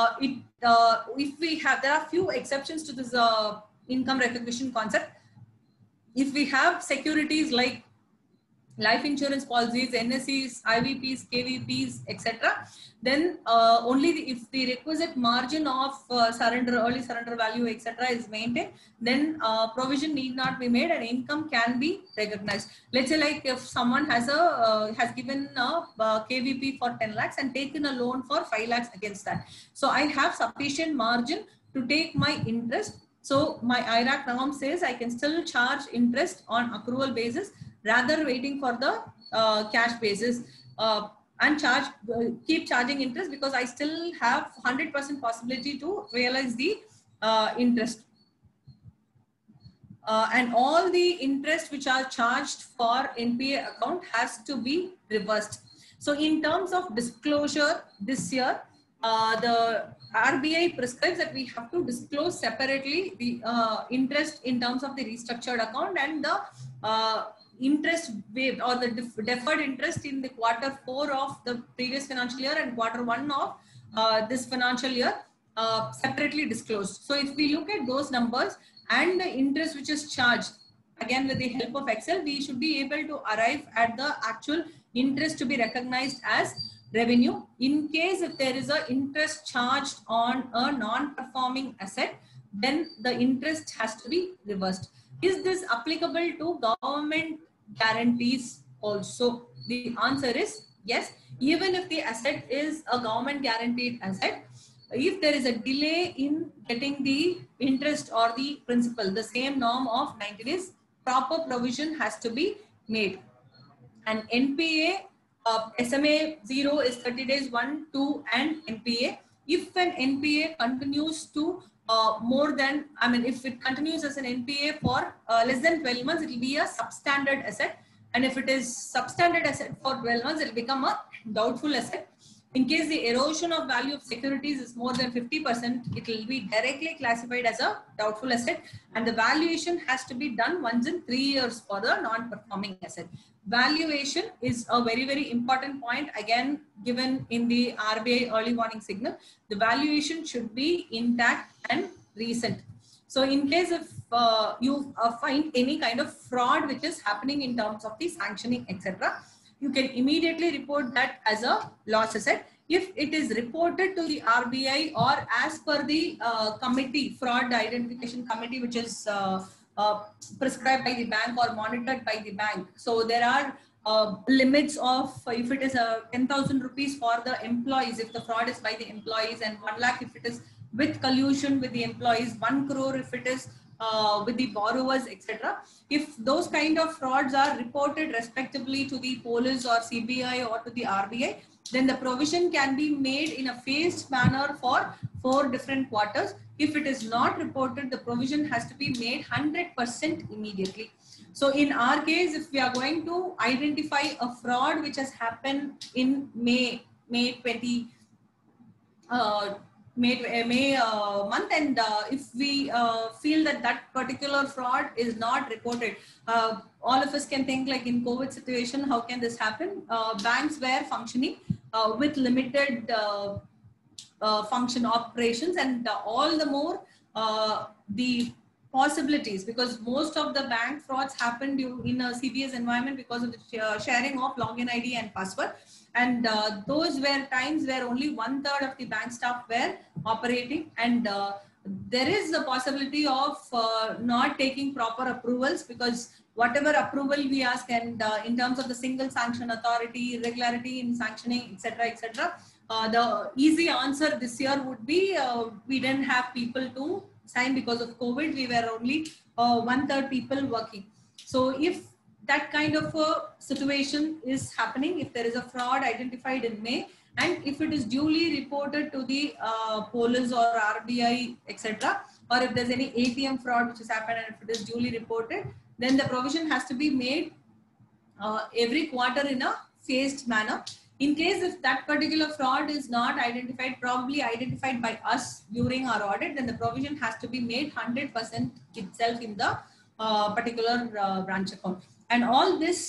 if we have, there are few exceptions to this income recognition concept. If we have securities like life insurance policies, NSEs, IVPs, KVPs, etc., then only if the requisite margin of surrender, early surrender value, etc., is maintained, then provision need not be made and income can be recognized. Let's say like if someone has given a KVP for 10 lakhs and taken a loan for 5 lakhs against that. So I have sufficient margin to take my interest. So my IRAC norm says I can still charge interest on accrual basis rather waiting for the cash basis and keep charging interest, because I still have 100% possibility to realize the interest. And all the interest which are charged for NPA account has to be reversed. So in terms of disclosure this year, the RBI prescribes that we have to disclose separately the interest in terms of the restructured account and the interest waived or the deferred interest in the Q4 of the previous financial year and Q1 of this financial year separately disclosed. So if we look at those numbers and the interest which is charged, again with the help of Excel, we should be able to arrive at the actual interest to be recognized as revenue. In case if there is a interest charged on a non-performing asset, then the interest has to be reversed. Is this applicable to government guarantees also? The answer is yes. Even if the asset is a government guaranteed asset, if there is a delay in getting the interest or the principal, the same norm of 90 days, proper provision has to be made. And NPA, SMA 0 is 30 days, 1, 2 and NPA. If an NPA continues to more than, if it continues as an NPA for less than 12 months, it will be a substandard asset. And if it is substandard asset for 12 months, it will become a doubtful asset. In case the erosion of value of securities is more than 50%, it will be directly classified as a doubtful asset. And the valuation has to be done once in 3 years for the non-performing asset. Valuation is a very, very important point, again given in the RBI early warning signal. The valuation should be intact and recent. So in case if you find any kind of fraud which is happening in terms of the sanctioning, etc., you can immediately report that as a loss asset. If it is reported to the RBI or as per the committee, fraud identification committee, which is prescribed by the bank or monitored by the bank. So there are limits of, if it is 10,000 rupees for the employees, if the fraud is by the employees, and 1 lakh if it is with collusion with the employees, 1 crore if it is with the borrowers, etc. If those kind of frauds are reported respectively to the police or CBI or to the RBI, then the provision can be made in a phased manner for 4 different quarters. If it is not reported, the provision has to be made 100% immediately. So in our case, if we are going to identify a fraud which has happened in May month, and if we feel that that particular fraud is not reported, all of us can think like in COVID situation, how can this happen? Banks were functioning with limited function operations, and all the more the possibilities, because most of the bank frauds happened in a CBS environment because of the sharing of login ID and password. And those were times where only 1/3 of the bank staff were operating, and there is the possibility of not taking proper approvals, because whatever approval we ask, and in terms of the single sanction authority, irregularity in sanctioning, etc., etc., the easy answer this year would be we didn't have people to sign because of COVID. We were only 1/3 people working. So if that kind of a situation is happening, if there is a fraud identified in May, and if it is duly reported to the police or RBI, etc., or if there's any ATM fraud which has happened and if it is duly reported, then the provision has to be made every quarter in a phased manner. In case if that particular fraud is not identified, probably identified by us during our audit, then the provision has to be made 100% itself in the particular branch account. And all this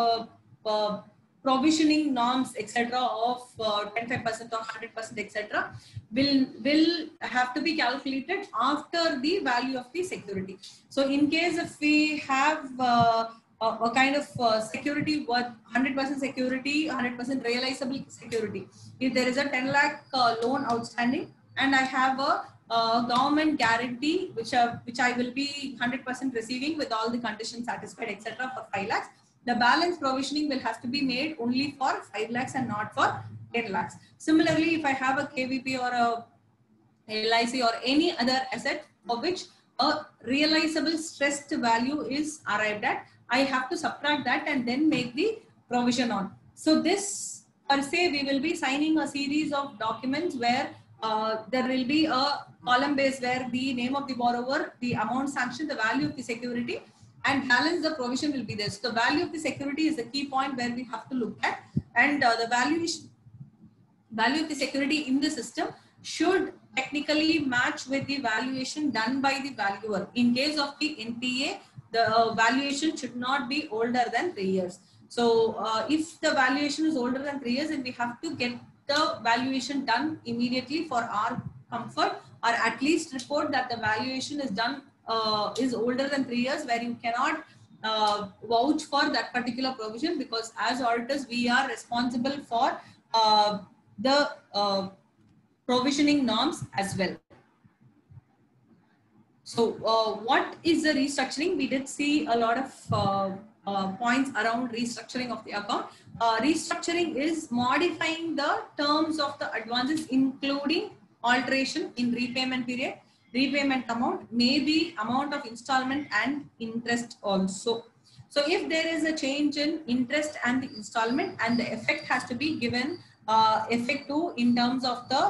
provisioning norms, etc., of 25% or 100%, etc., will have to be calculated after the value of the security. So in case if we have a kind of security worth 100% security, 100% realizable security. If there is a 10 lakh loan outstanding and I have a government guarantee which I will be 100% receiving with all the conditions satisfied, etc., for 5 lakhs, the balance provisioning will have to be made only for 5 lakhs and not for 10 lakhs. Similarly, if I have a KVP or a LIC or any other asset for which a realizable stressed value is arrived at, I have to subtract that and then make the provision on. So this per se, we will be signing a series of documents where there will be a column base where the name of the borrower, the amount sanctioned, the value of the security, and balance the provision will be there. So the value of the security is the key point where we have to look at, and the value of the security in the system should technically match with the valuation done by the valuer. In case of the NPA, the valuation should not be older than 3 years. So if the valuation is older than 3 years, then we have to get the valuation done immediately for our comfort, or at least report that the valuation is done is older than 3 years, where you cannot vouch for that particular provision, because as auditors we are responsible for the provisioning norms as well. So what is the restructuring? We did see a lot of points around restructuring of the account. Restructuring is modifying the terms of the advances, including alteration in repayment period, repayment amount, maybe amount of installment and interest also. So if there is a change in interest and the installment, and the effect has to be given effect to in terms of the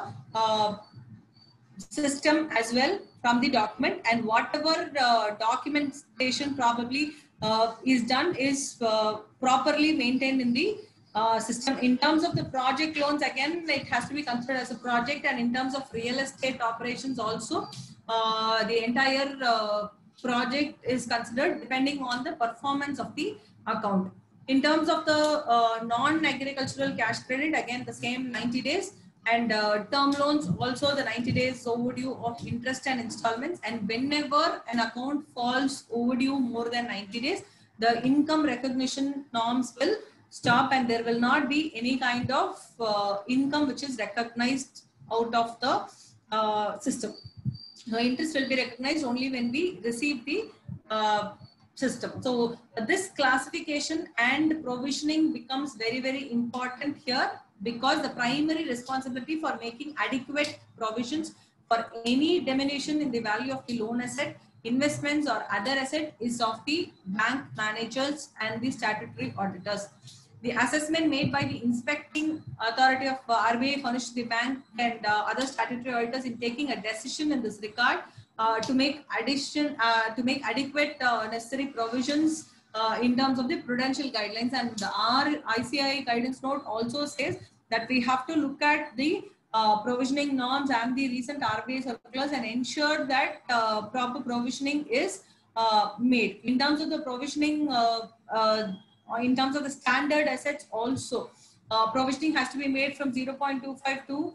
system as well from the document, and whatever documentation probably is done is properly maintained in the system. In terms of the project loans, again, it has to be considered as a project, and in terms of real estate operations also, the entire project is considered depending on the performance of the account. In terms of the non-agricultural cash credit, again the same 90 days, and term loans also the 90 days overdue of interest and installments. And whenever an account falls overdue more than 90 days, the income recognition norms will stop, and there will not be any kind of income which is recognized out of the system. No, interest will be recognized only when we receive the system. So this classification and provisioning becomes very, very important here, because the primary responsibility for making adequate provisions for any diminution in the value of the loan asset, investments or other asset is of the bank managers and the statutory auditors. The assessment made by the inspecting authority of RBI furnished the bank and other statutory auditors in taking a decision in this regard to make adequate necessary provisions in terms of the prudential guidelines. And our ICAI guidance note also says that we have to look at the provisioning norms and the recent RBI circulars and ensure that proper provisioning is made. In terms of the provisioning, in terms of the standard assets also, provisioning has to be made from 0.25 to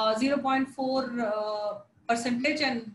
0.4 percentage, and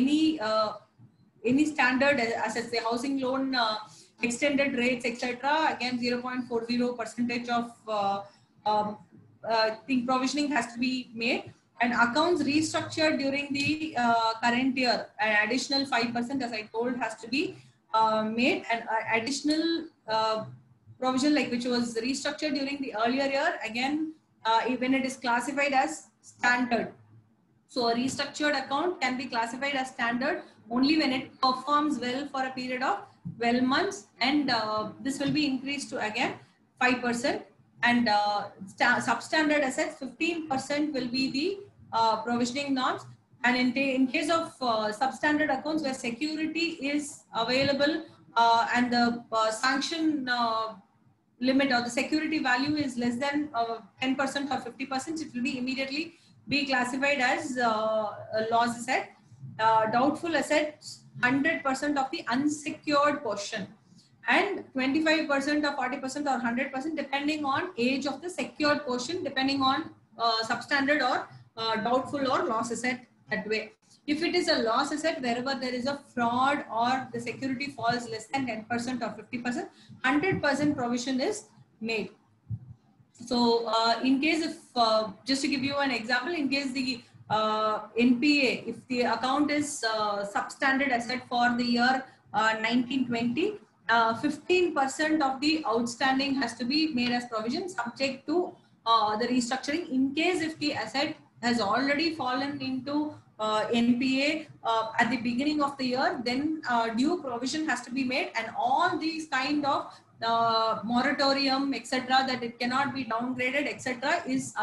any standard assets, the housing loan, extended rates, etc., again 0.40 percentage of the provisioning has to be made. And accounts restructured during the current year, an additional 5%, as I told, has to be made, and additional provision like which was restructured during the earlier year, again when it is classified as standard. So a restructured account can be classified as standard only when it performs well for a period of 12 months, and this will be increased to again 5%. And substandard assets, 15% will be the provisioning norms. And in case of substandard accounts where security is available and the sanction limit or the security value is less than 10% or 50%, it will be immediately be classified as a loss asset. Doubtful assets, 100% of the unsecured portion, and 25% or 40% or 100% depending on age of the secured portion, depending on substandard or doubtful or loss asset that way. If it is a loss asset, wherever there is a fraud or the security falls less than 10% or 50%, 100% provision is made. So in case if, just to give you an example, in case the NPA, if the account is substandard asset for the year 1920, 15% of the outstanding has to be made as provision, subject to the restructuring. In case if the asset has already fallen into NPA at the beginning of the year, then due provision has to be made, and all these kind of moratorium, etc., that it cannot be downgraded, etc., is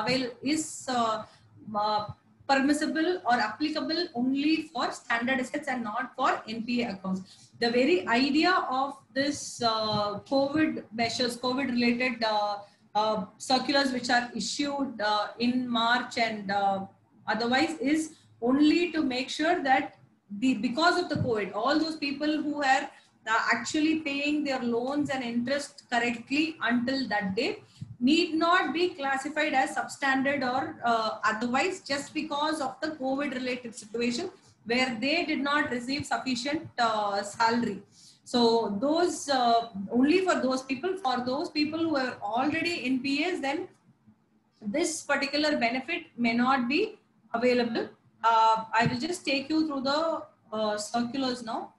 permissible or applicable only for standard assets and not for NPA accounts. The very idea of this COVID measures, COVID related circulars which are issued in March and otherwise is only to make sure that because of the COVID, all those people who are actually paying their loans and interest correctly until that date need not be classified as substandard or otherwise, just because of the COVID related situation where they did not receive sufficient salary. So those only for those people who are already NPAs, then this particular benefit may not be available. I will just take you through the circulars now.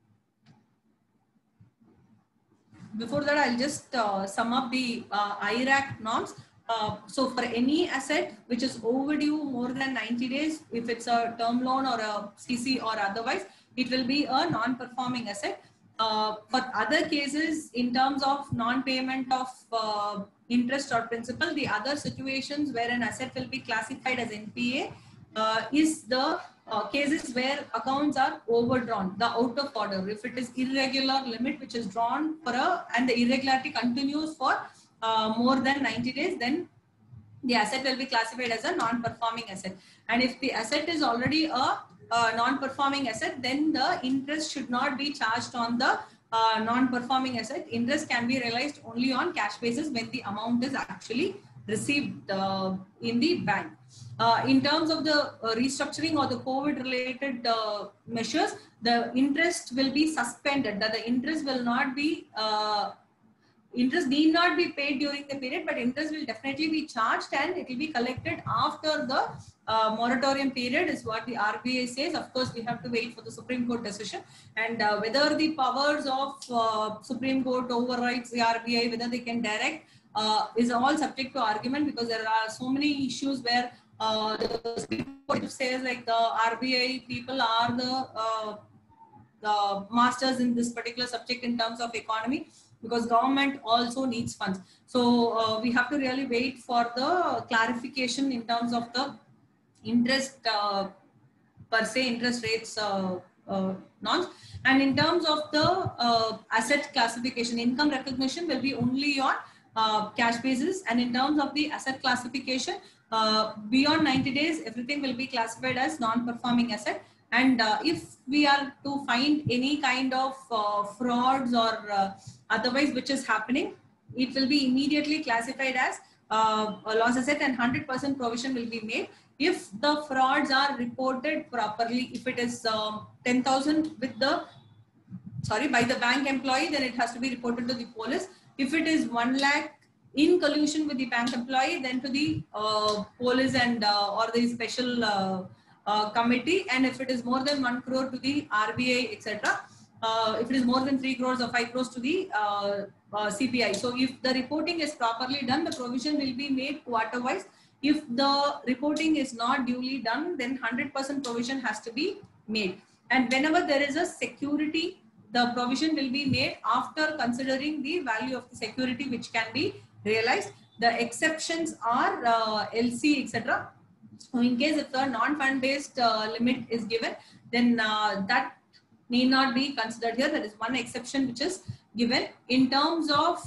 Before that, I'll just sum up the IRAC norms. So for any asset which is overdue more than 90 days, if it's a term loan or a CC or otherwise, it will be a non-performing asset. For other cases, in terms of non-payment of interest or principal, the other situations where an asset will be classified as NPA is the cases where accounts are overdrawn, the out of order. If it is irregular limit which is drawn for and the irregularity continues for more than 90 days, then the asset will be classified as a non-performing asset. And if the asset is already a non-performing asset, then the interest should not be charged on the non-performing asset. Interest can be realized only on cash basis when the amount is actually received in the bank. In terms of the restructuring or the COVID related measures, the interest will be suspended, that the interest will not be interest need not be paid during the period, but interest will definitely be charged and it will be collected after the moratorium period is what the RBI says. Of course, we have to wait for the Supreme Court decision, and whether the powers of Supreme Court overrides the RBI, whether they can direct, is all subject to argument, because there are so many issues where the Supreme Court says like the RBI people are the masters in this particular subject in terms of economy, because government also needs funds. So we have to really wait for the clarification in terms of the interest per se, interest rates norms. And in terms of the asset classification, income recognition will be only on cash basis, and in terms of the asset classification, beyond 90 days, everything will be classified as non-performing asset. And if we are to find any kind of frauds or otherwise which is happening, it will be immediately classified as a loss asset, and 100% provision will be made. If the frauds are reported properly, if it is 10,000 with the by the bank employee, then it has to be reported to the police. If it is 1 lakh in collusion with the bank employee, then to the police and or the special committee. And if it is more than 1 crore to the RBI, etc. If it is more than 3 crores or 5 crores to the CPI. So if the reporting is properly done, the provision will be made quarter-wise. If the reporting is not duly done, then 100% provision has to be made. And whenever there is a security, the provision will be made after considering the value of the security which can be realized. The exceptions are LC, etc. So in case if the non-fund based limit is given, then that need not be considered here. There is one exception which is given. In terms of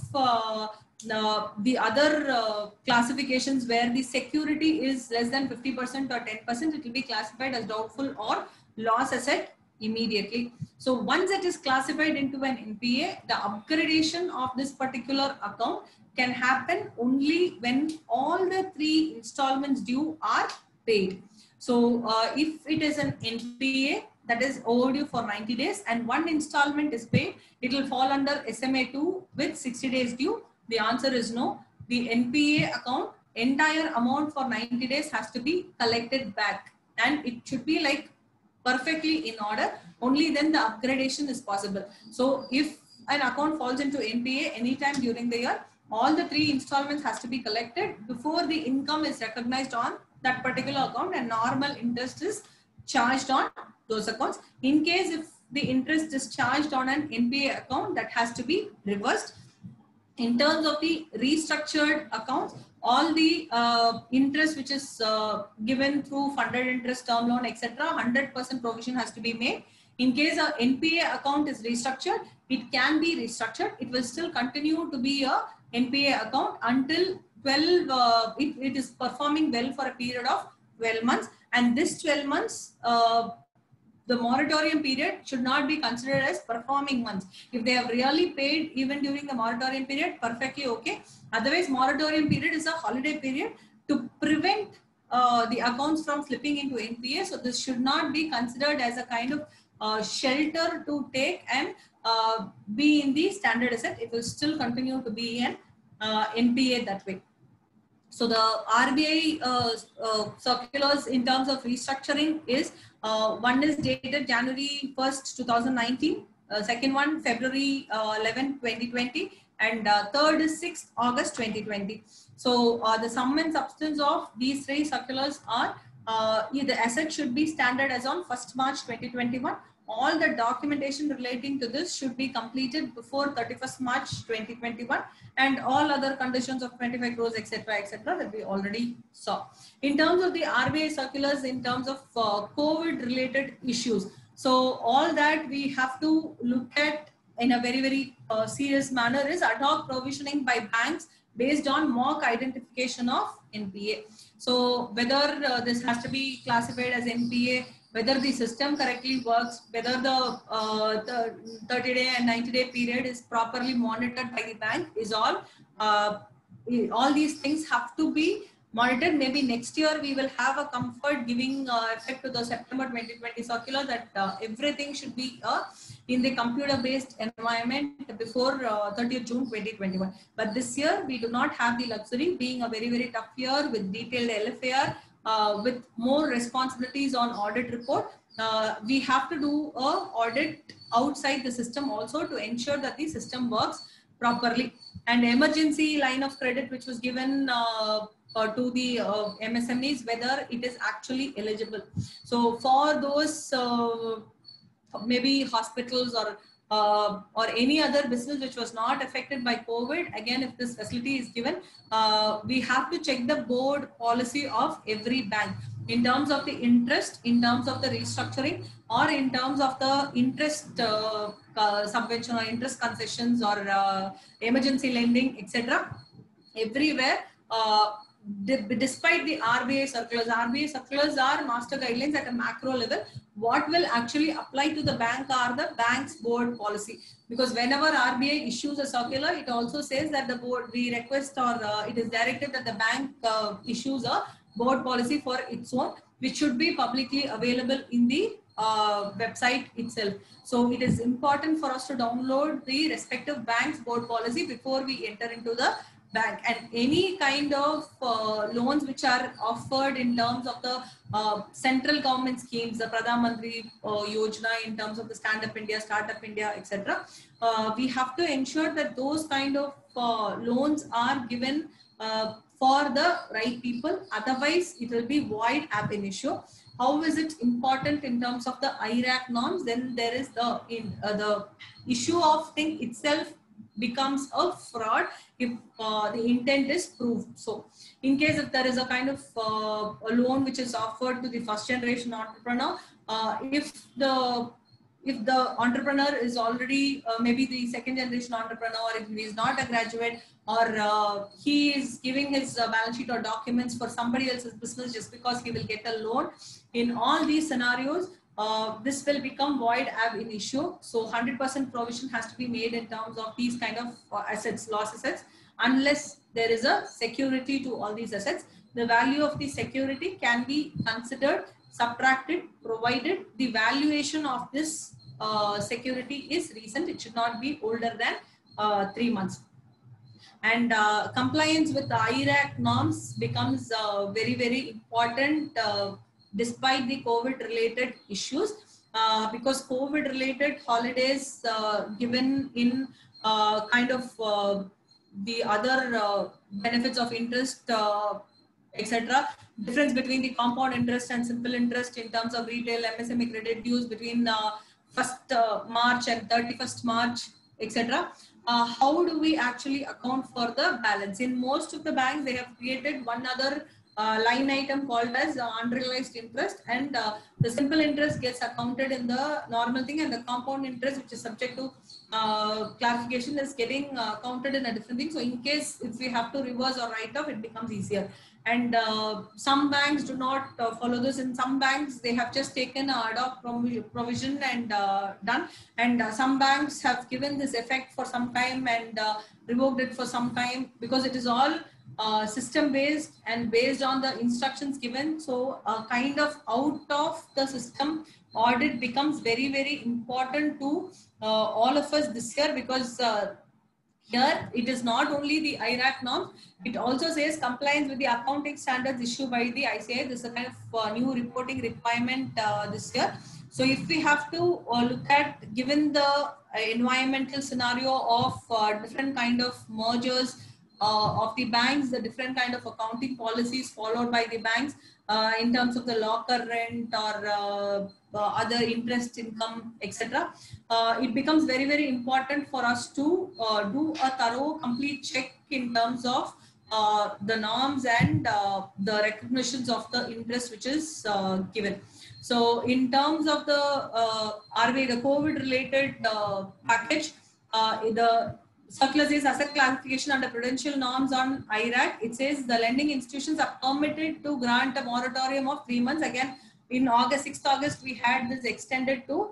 the other classifications where the security is less than 50% or 10%, it will be classified as doubtful or loss asset immediately. So once it is classified into an NPA, the upgradation of this particular account can happen only when all the 3 installments due are paid. So if it is an NPA that is overdue for 90 days and 1 installment is paid, it will fall under SMA2 with 60 days due. The answer is no. The NPA account, entire amount for 90 days has to be collected back, and it should be like perfectly in order. Only then the upgradation is possible. So if an account falls into NPA anytime during the year, all the 3 installments has to be collected before the income is recognized on that particular account, and normal interest is charged on those accounts. In case if the interest is charged on an NPA account, that has to be reversed. In terms of the restructured accounts, all the interest which is given through funded interest, term loan, etc., 100% provision has to be made. In case a NPA account is restructured, it can be restructured. It will still continue to be a NPA account until 12, it is performing well for a period of 12 months. And this 12 months, the moratorium period should not be considered as performing months. If they have really paid even during the moratorium period, perfectly okay. Otherwise, moratorium period is a holiday period to prevent the accounts from slipping into NPA. So this should not be considered as a kind of shelter to take and be in the standard asset. It will still continue to be an NPA that way. So the RBI circulars in terms of restructuring is one is dated January 1st, 2019, second one February 11, 2020, and third is 6th August 2020. So the sum and substance of these 3 circulars are the asset should be standard as on 1st March 2021. All the documentation relating to this should be completed before 31st March 2021, and all other conditions of 25 crores, etc., that we already saw. In terms of the RBI circulars, in terms of COVID related issues, so all that we have to look at in a very, very serious manner is ad hoc provisioning by banks based on mock identification of NPA. So whether this has to be classified as NPA, whether the system correctly works, whether the 30-day and 90-day period is properly monitored by the bank is all these things have to be monitored. Maybe next year we will have a comfort giving effect to the September 2020 circular that everything should be a in the computer-based environment before 30th June 2021. But this year, we do not have the luxury, being a very, very tough year with detailed LFAR, with more responsibilities on audit report. We have to do a audit outside the system also to ensure that the system works properly. And emergency line of credit, which was given to the MSMEs, whether it is actually eligible. So for those maybe hospitals or any other business which was not affected by COVID, again, if this facility is given, we have to check the board policy of every bank in terms of the interest, in terms of the restructuring, or in terms of the interest subvention or interest concessions or emergency lending, etc. Everywhere, despite the RBI circulars are master guidelines at a macro level. What will actually apply to the bank are the bank's board policy, because whenever RBI issues a circular, it also says that the board, we request or it is directed that the bank issues a board policy for its own, which should be publicly available in the website itself. So it is important for us to download the respective bank's board policy before we enter into the bank. And any kind of loans which are offered in terms of the central government schemes, the Pradhan Mantri Yojana, in terms of the Stand Up India, Startup India, etc. We have to ensure that those kind of loans are given for the right people. Otherwise, it will be void ab initio. How is it important in terms of the IRAC norms? Then there is the issue of thing itself becomes a fraud if the intent is proved. So in case if there is a kind of a loan which is offered to the first generation entrepreneur, if the entrepreneur is already maybe the second generation entrepreneur, if he is not a graduate, or he is giving his balance sheet or documents for somebody else's business just because he will get a loan, in all these scenarios, this will become void ab initio. So 100% provision has to be made in terms of these kind of assets, loss assets, unless there is a security to all these assets. The value of the security can be considered, subtracted, provided the valuation of this security is recent. It should not be older than 3 months. And compliance with the IRAC norms becomes very, very important despite the COVID related issues, because COVID related holidays given in kind of the other benefits of interest, etc. Difference between the compound interest and simple interest in terms of retail MSME credit dues between 1st March and 31st March, etc. How do we actually account for the balance? In most of the banks, they have created one other line item called as unrealized interest, and the simple interest gets accounted in the normal thing, and the compound interest, which is subject to clarification, is getting counted in a different thing. So in case if we have to reverse or write off, it becomes easier. And some banks do not follow this. In some banks, they have just taken ad hoc provision and done. And some banks have given this effect for some time and revoked it for some time, because it is all system based and based on the instructions given. So kind of out of the system audit becomes very, very important to all of us this year, because here it is not only the IRAC norms, it also says compliance with the accounting standards issued by the ICAI. This is a kind of new reporting requirement this year. So if we have to look at, given the environmental scenario of different kind of mergers of the banks, the different kind of accounting policies followed by the banks in terms of the locker rent or other interest income, etc. It becomes very, very important for us to do a thorough, complete check in terms of the norms and the recognitions of the interest which is given. So in terms of the RBI, the COVID related package, the circular says asset classification under prudential norms on IRAC. It says the lending institutions are permitted to grant a moratorium of 3 months. Again, in August, 6th August, we had this extended to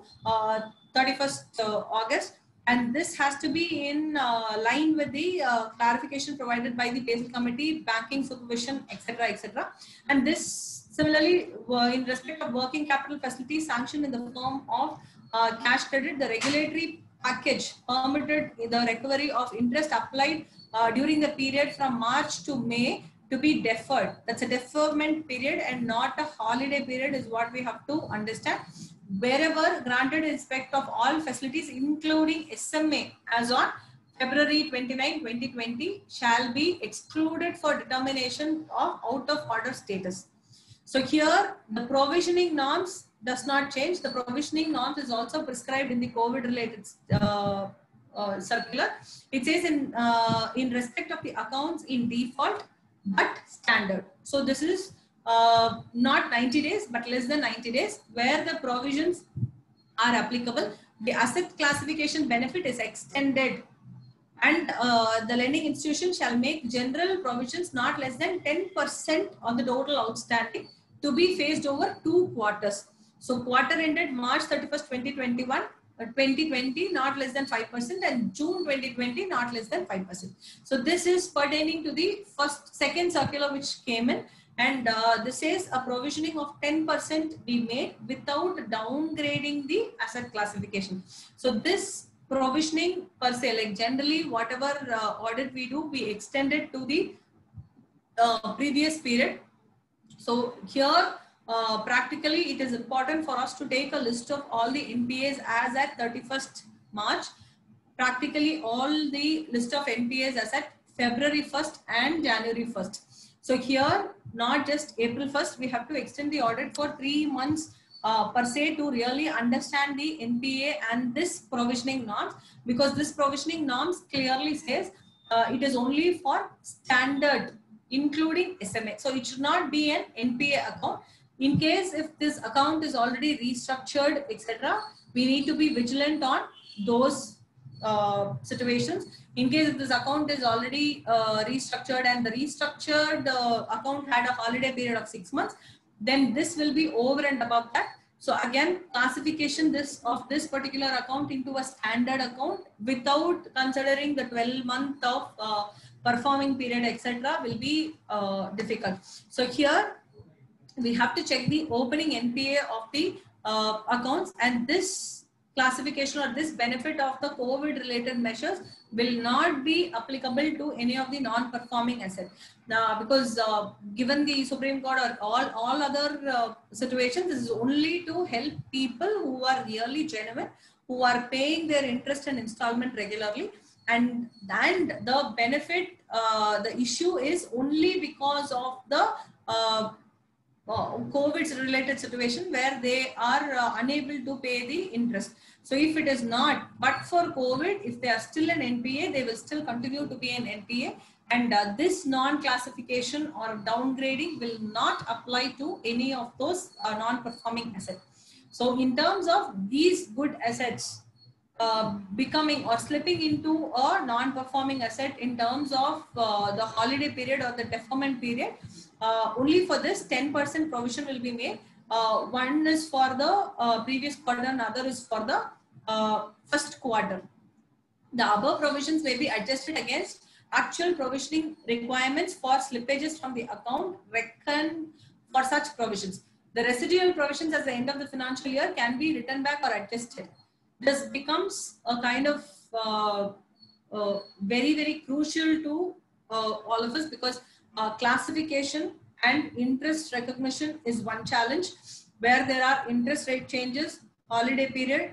31st August. And this has to be in line with the clarification provided by the Basel Committee, banking supervision, etc., etc. And this similarly, in respect of working capital facilities sanctioned in the form of cash credit, the regulatory package permitted the recovery of interest applied during the period from March to May to be deferred. That's a deferment period and not a holiday period is what we have to understand. Wherever granted in respect of all facilities, including SMA, as on February 29, 2020, shall be excluded for determination of out of order status. So here, the provisioning norms does not change. The provisioning norms is also prescribed in the COVID-related circular. It says in respect of the accounts in default, but standard. So this is not 90 days, but less than 90 days, where the provisions are applicable. The asset classification benefit is extended, and the lending institution shall make general provisions not less than 10% on the total outstanding to be phased over 2 quarters. So quarter ended March 31st, 2020 not less than 5%, and June 2020 not less than 5%. So this is pertaining to the second circular which came in, and this says a provisioning of 10% be made without downgrading the asset classification. So this provisioning per se, like generally whatever audit we do, we extend it to the previous period. So here practically it is important for us to take a list of all the NPAs as at 31st March, practically all the list of NPAs as at February 1st and January 1st. So here, not just April 1st, we have to extend the audit for 3 months per se to really understand the NPA and this provisioning norms, because this provisioning norms clearly says it is only for standard, including SMA. So it should not be an NPA account. In case if this account is already restructured, etc., we need to be vigilant on those situations. In case if this account is already restructured and the restructured account had a holiday period of 6 months, then this will be over and above that. So again, classification of this particular account into a standard account without considering the 12-month of performing period, etc., will be difficult. So here we have to check the opening NPA of the accounts, and this classification or this benefit of the COVID related measures will not be applicable to any of the non-performing assets. Now, because given the Supreme Court or all other situations, this is only to help people who are really genuine, who are paying their interest and installment regularly, and the benefit, the issue is only because of the COVID related situation where they are unable to pay the interest. So if it is not, but for COVID, if they are still an NPA, they will still continue to be an NPA, and this non-classification or downgrading will not apply to any of those non-performing assets. So in terms of these good assets becoming or slipping into a non-performing asset in terms of the holiday period or the deferment period, only for this 10% provision will be made. One is for the previous quarter, another is for the first quarter. The above provisions may be adjusted against actual provisioning requirements for slippages from the account reckoned for such provisions. The residual provisions at the end of the financial year can be written back or adjusted. This becomes a kind of very, very crucial to all of us, because classification and interest recognition is one challenge, where there are interest rate changes, holiday period,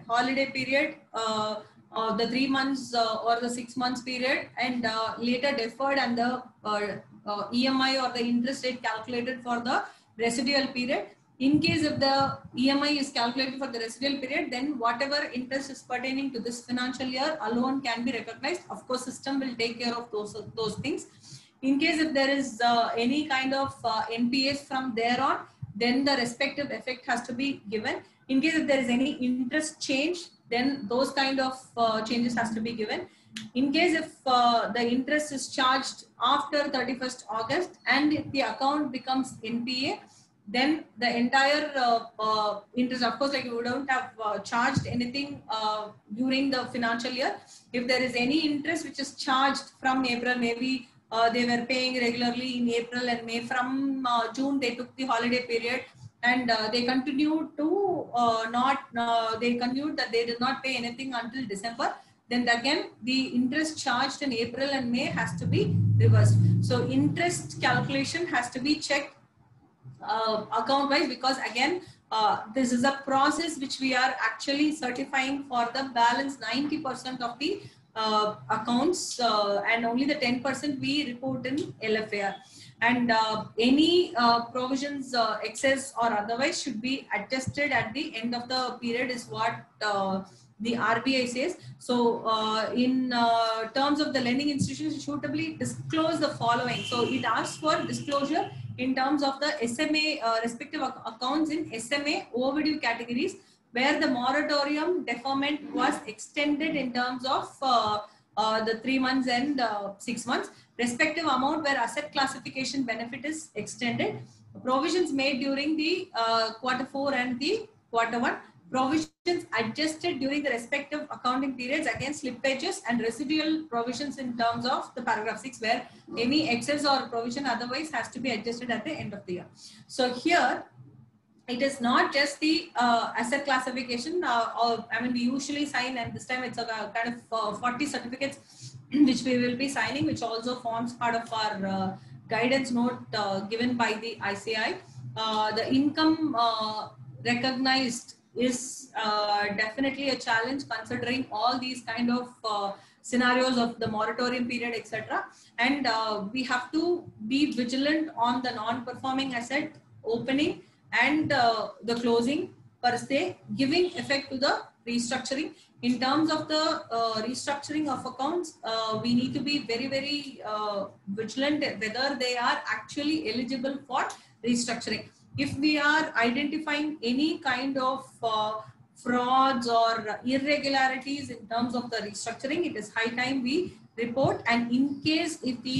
the 3 months or the 6 months period, and later deferred, and the EMI or the interest rate calculated for the residual period. In case if the EMI is calculated for the residual period, then whatever interest is pertaining to this financial year alone can be recognized. Of course, system will take care of those things. In case if there is any kind of NPAs from there on, then the respective effect has to be given. In case if there is any interest change, then those kind of changes has to be given. In case if the interest is charged after 31st August and if the account becomes NPA, then the entire interest, of course, like you don't have charged anything during the financial year. If there is any interest which is charged from April, maybe they were paying regularly in April and May, from June they took the holiday period, and they continued to they continued that they did not pay anything until December, then again the interest charged in April and May has to be reversed. So interest calculation has to be checked account wise, because again this is a process which we are actually certifying for the balance 90% of the accounts, and only the 10% we report in LFAR. And any provisions excess or otherwise should be adjusted at the end of the period is what the RBI says. So in terms of the lending institutions, suitably disclose the following. So it asks for disclosure in terms of the SMA respective accounts in SMA overdue categories where the moratorium deferment was extended in terms of the 3 months and 6 months, respective amount where asset classification benefit is extended, provisions made during the Q4 and the Q1, provisions adjusted during the respective accounting periods against slippages, and residual provisions in terms of the paragraph 6 where any excess or provision otherwise has to be adjusted at the end of the year. So here it is not just the asset classification, or I mean we usually sign, and this time it's a kind of 40 certificates which we will be signing, which also forms part of our guidance note given by the ICAI. The income recognized is definitely a challenge considering all these kind of scenarios of the moratorium period, etc. And we have to be vigilant on the non-performing asset opening and the closing per se, giving effect to the restructuring. In terms of the restructuring of accounts, we need to be very, very vigilant whether they are actually eligible for restructuring. If we are identifying any kind of frauds or irregularities in terms of the restructuring, it is high time we report. And in case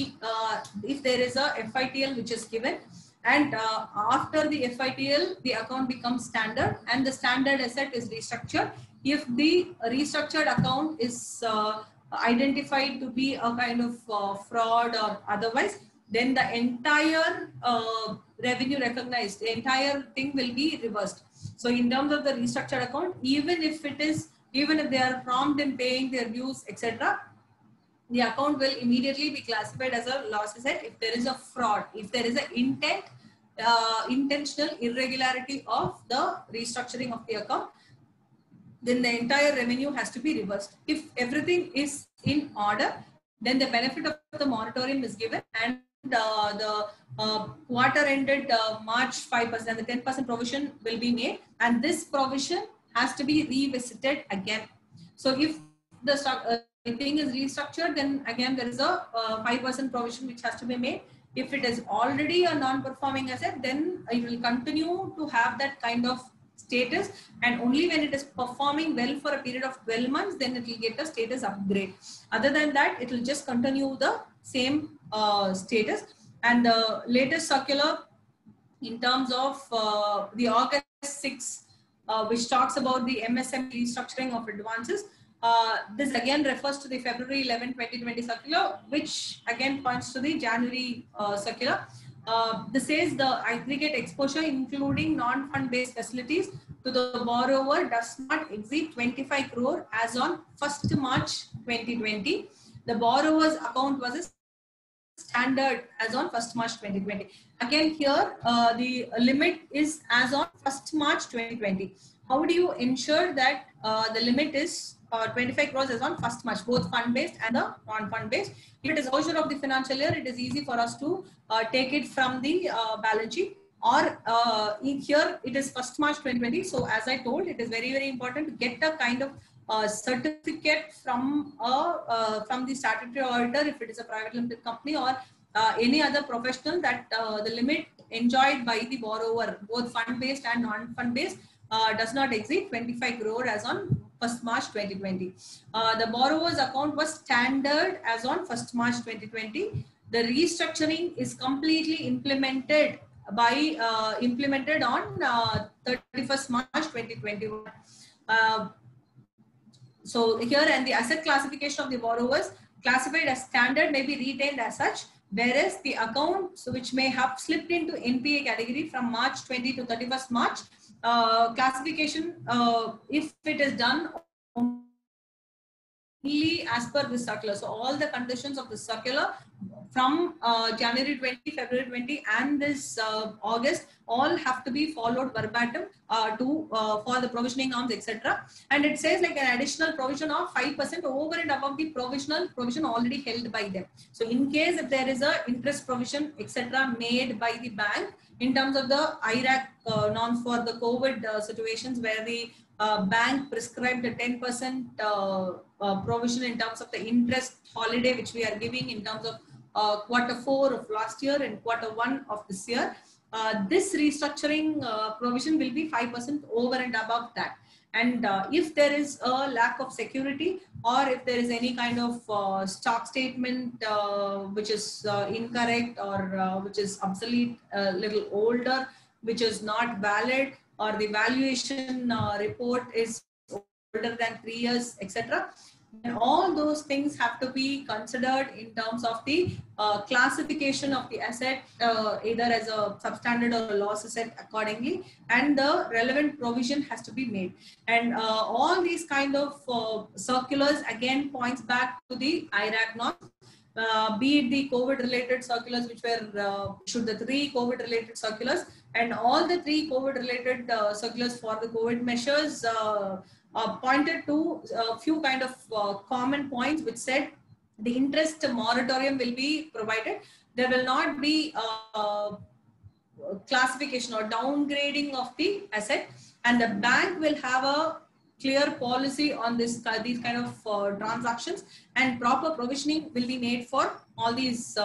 if there is a FITL which is given, and after the FITL, the account becomes standard and the standard asset is restructured. If the restructured account is identified to be a kind of fraud or otherwise, then the entire revenue recognized, the entire thing will be reversed. So in terms of the restructured account, even if they are prompt in paying their dues, etc., the account will immediately be classified as a loss asset if there is a fraud, if there is an intentional irregularity of the restructuring of the account, then the entire revenue has to be reversed. If everything is in order, then the benefit of the moratorium is given, and the quarter ended March 5%, and the 10% provision will be made, and this provision has to be revisited again. So if the thing is restructured, then again there is a 5% provision which has to be made. If it is already a non-performing asset, then it will continue to have that kind of status, and only when it is performing well for a period of 12 months, then it will get a status upgrade. Other than that, it will just continue the same status. And the latest circular in terms of the August 6, which talks about the MSME restructuring of advances, this again refers to the February 11, 2020 circular, which again points to the January circular. This says the aggregate exposure, including non-fund based facilities, to the borrower does not exceed 25 crore as on 1st March 2020. The borrower's account was a standard as on 1st March 2020. Again here, the limit is as on 1st March 2020. How do you ensure that the limit is 25 crores as on 1st March, both fund-based and the non-fund based? If it is closure of the financial year, it is easy for us to take it from the balance sheet, or here it is 1st March 2020. So as I told, it is very, very important to get a kind of certificate from the statutory auditor if it is a private limited company, or any other professional, that the limit enjoyed by the borrower, both fund-based and non-fund-based, does not exceed 25 crore as on 1st March 2020. The borrower's account was standard as on 1st March 2020. The restructuring is completely implemented on 31st March 2021. So here, and the asset classification of the borrowers classified as standard may be retained as such. whereas the accounts which may have slipped into NPA category from March 20 to 31st March, classification, if it is done only as per this circular. So all the conditions of the circular from January 20, February 20 and this August all have to be followed verbatim for the provisioning norms, etc. And it says like an additional provision of 5% over and above the provision already held by them. So in case if there is a interest provision, etc. made by the bank in terms of the IRAC norms for the COVID situations where the bank prescribed a 10% provision in terms of the interest holiday which we are giving in terms of Q4 of last year and Q1 of this year. This restructuring provision will be 5% over and above that. And if there is a lack of security or if there is any kind of stock statement which is incorrect or which is obsolete, a little older, which is not valid, or the valuation report is older than 3 years, etc. And all those things have to be considered in terms of the classification of the asset, either as a substandard or a loss asset accordingly, and the relevant provision has to be made. And all these kind of circulars again points back to the IRAC norms. Be it the COVID related circulars which were issued, the 3 COVID related circulars, and all the 3 COVID related circulars for the COVID measures pointed to a few kind of common points which said the interest moratorium will be provided. There will not be classification or downgrading of the asset, and the bank will have a clear policy on these kind of transactions, and proper provisioning will be made for all these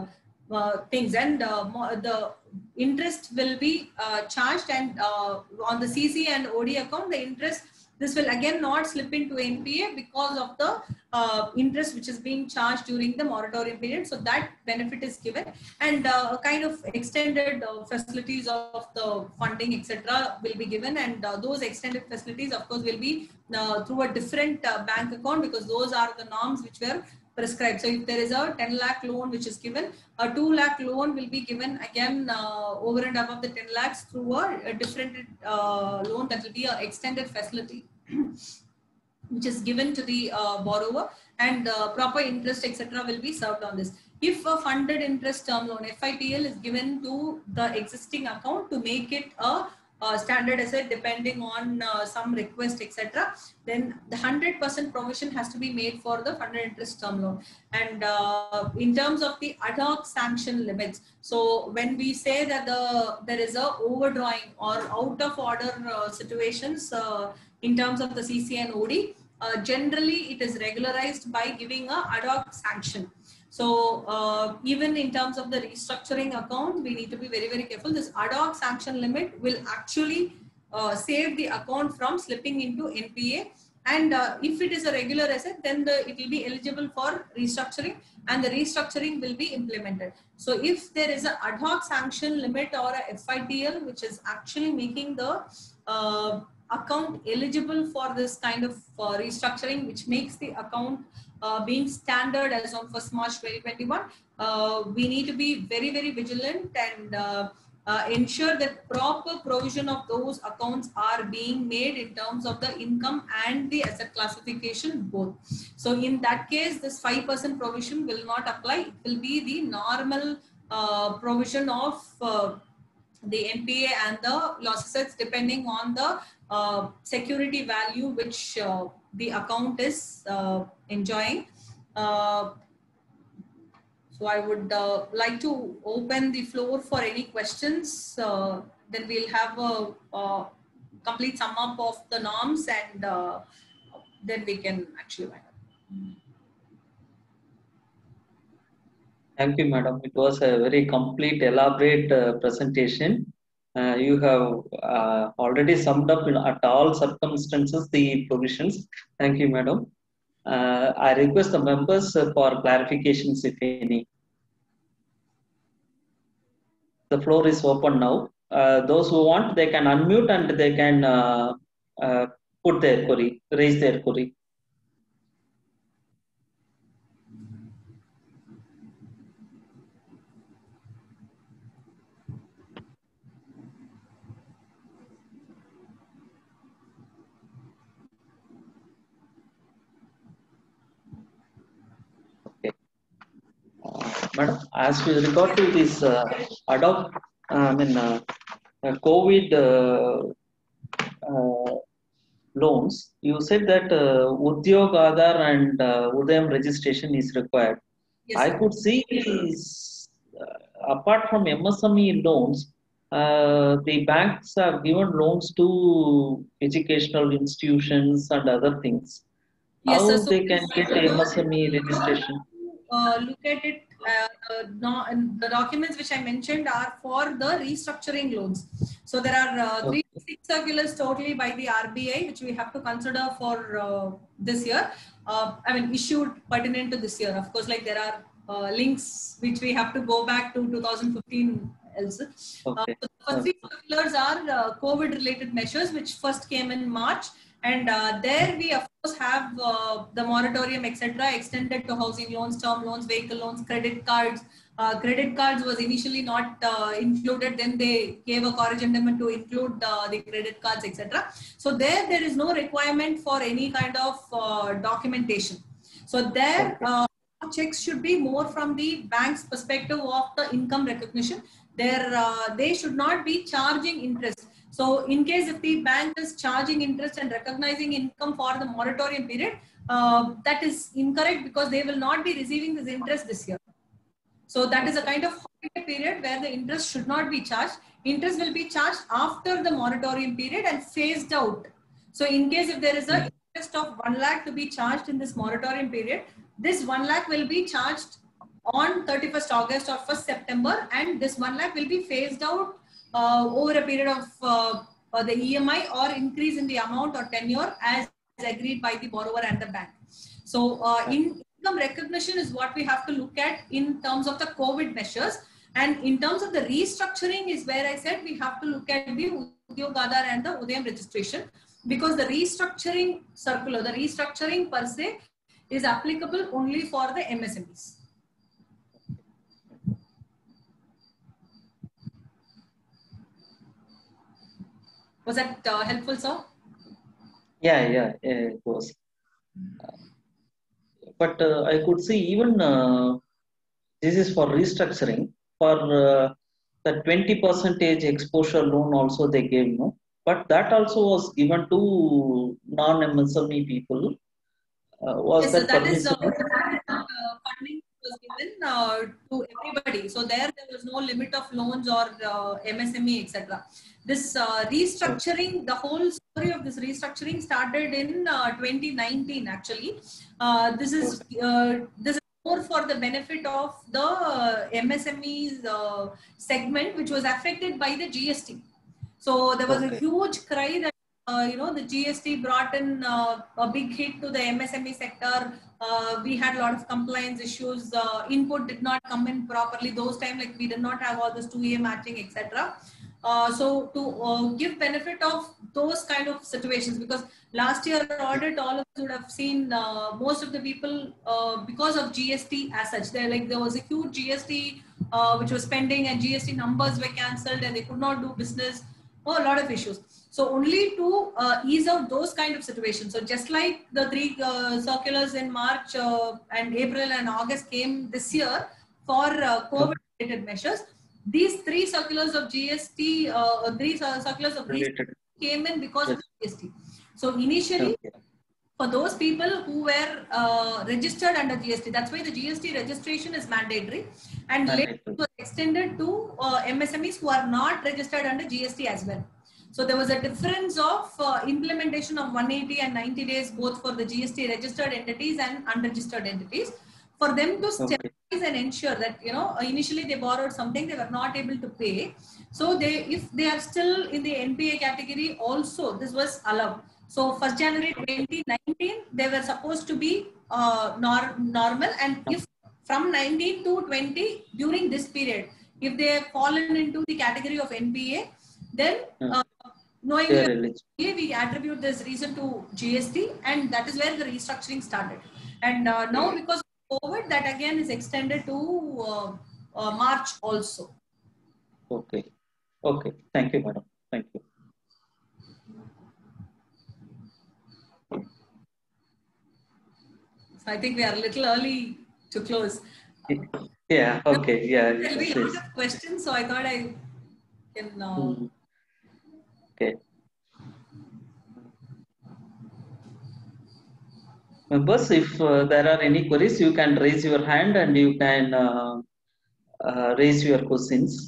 things, and the interest will be charged, and on the CC and OD account the interest, this will again not slip into NPA because of the interest which is being charged during the moratorium period. So that benefit is given, and kind of extended facilities of the funding, etc. will be given, and those extended facilities of course will be through a different bank account, because those are the norms which were prescribed. So if there is a 10 lakh loan which is given, a 2 lakh loan will be given again over and above the 10 lakhs through a different loan that will be an extended facility which is given to the borrower, and proper interest, etc. will be served on this. If a funded interest term loan FITL is given to the existing account to make it a standard asset depending on some request, etc., then the 100% provision has to be made for the funded interest term loan. And in terms of the ad hoc sanction limits, so when we say that there is a overdrawing or out of order situations in terms of the CC and OD, generally it is regularized by giving a ad hoc sanction. So even in terms of the restructuring accounts, we need to be very, very careful. This ad hoc sanction limit will actually save the account from slipping into NPA. And if it is a regular asset, then it will be eligible for restructuring, and the restructuring will be implemented. So if there is an ad hoc sanction limit or a FITL, which is actually making the account eligible for this kind of restructuring, which makes the account being standard as on 1st March 2021, we need to be very, very vigilant and ensure that proper provision of those accounts are being made in terms of the income and the asset classification both. So in that case, this 5% provision will not apply. It will be the normal provision of the NPA and the loss assets depending on the security value which the account is enjoying. So I would like to open the floor for any questions. Then we'll have a complete sum up of the norms, and then we can actually wind up. Thank you, madam. It was a very complete, elaborate presentation. You have already summed up at all circumstances the provisions. Thank you, madam. I request the members for clarifications, if any. The floor is open now. Those who want, they can unmute and they can put their query, raise their query. Madam, as we regard to this COVID loans, you said that Udyog Aadhar and Udayam registration is required. Yes, I sir. could see is, apart from MSME loans, the banks have given loans to educational institutions and other things. Yes, sir. How So they can get MSME registration? look at it. No, and the documents which I mentioned are for the restructuring loans. So there are Okay. 6 circulars totally by the RBI, which we have to consider for this year. I mean, issued pertinent to this year. Of course, like there are links which we have to go back to 2015 else. Okay. So the first 3 circulars are COVID-related measures, which first came in March. And there we of course have the moratorium, etc., extended to housing loans, term loans, vehicle loans, credit cards. Credit cards was initially not included. Then they gave a corrigendum to include the credit cards, etc. So there is no requirement for any kind of documentation. So there checks should be more from the bank's perspective of the income recognition. They should not be charging interest. So in case if the bank is charging interest and recognizing income for the moratorium period, that is incorrect because they will not be receiving this interest this year. So that is a kind of holiday period where the interest should not be charged. Interest will be charged after the moratorium period and phased out. So in case if there is a interest of 1 lakh to be charged in this moratorium period, this 1 lakh will be charged on 31st August or 1st September, and this 1 lakh will be phased out over a period of the EMI or increase in the amount or tenure as agreed by the borrower and the bank. So income recognition is what we have to look at in terms of the COVID measures. And in terms of the restructuring is where I said we have to look at the Udyog Aadhar and the Udayam registration, because the restructuring circular, the restructuring per se is applicable only for the MSMEs. Was that helpful, sir? Yeah, it was. But I could see even this is for restructuring. For the 20% exposure loan also they gave, no? But that also was given to non-MSME people. Was Yes, so that that is permissible? funding was given to everybody. So there was no limit of loans or MSME, etc. This restructuring, the whole story of this restructuring started in 2019. Actually, this is more for the benefit of the MSMEs segment, which was affected by the GST. So there was a huge cry that the GST brought in a big hit to the MSME sector. We had a lot of compliance issues. Input did not come in properly. Those time, like we did not have all this 2A matching, etc. So to give benefit of those kind of situations, because last year audit, all of us would have seen most of the people because of GST as such. There was a huge GST which was pending, and GST numbers were cancelled, and they could not do business. Oh, a lot of issues. So only to ease out those kind of situations. So just like the 3 circulars in March and April and August came this year for COVID-related measures, these 3 circulars of GST, 3 circulars of related came in because of GST. So initially, for those people who were registered under GST, that's why the GST registration is mandatory, and later it was extended to MSMEs who are not registered under GST as well. So there was a difference of implementation of 180 and 90 days both for the GST registered entities and unregistered entities, for them to stabilize and ensure that initially they borrowed something, they were not able to pay. So if they are still in the NPA category, also this was allowed. So 1st January 2019, they were supposed to be normal, and if from 19 to 20 during this period, if they have fallen into the category of NPA, then knowing we attribute this reason to GST, and that is where the restructuring started. And now because of COVID, that again is extended to March also. Okay. Thank you, madam. Thank you. So I think we are a little early to close. Yeah, okay, yeah, There'll be yes, a yes. lot of questions, so I thought I can. Okay. Members, if there are any queries, you can raise your hand and you can raise your questions.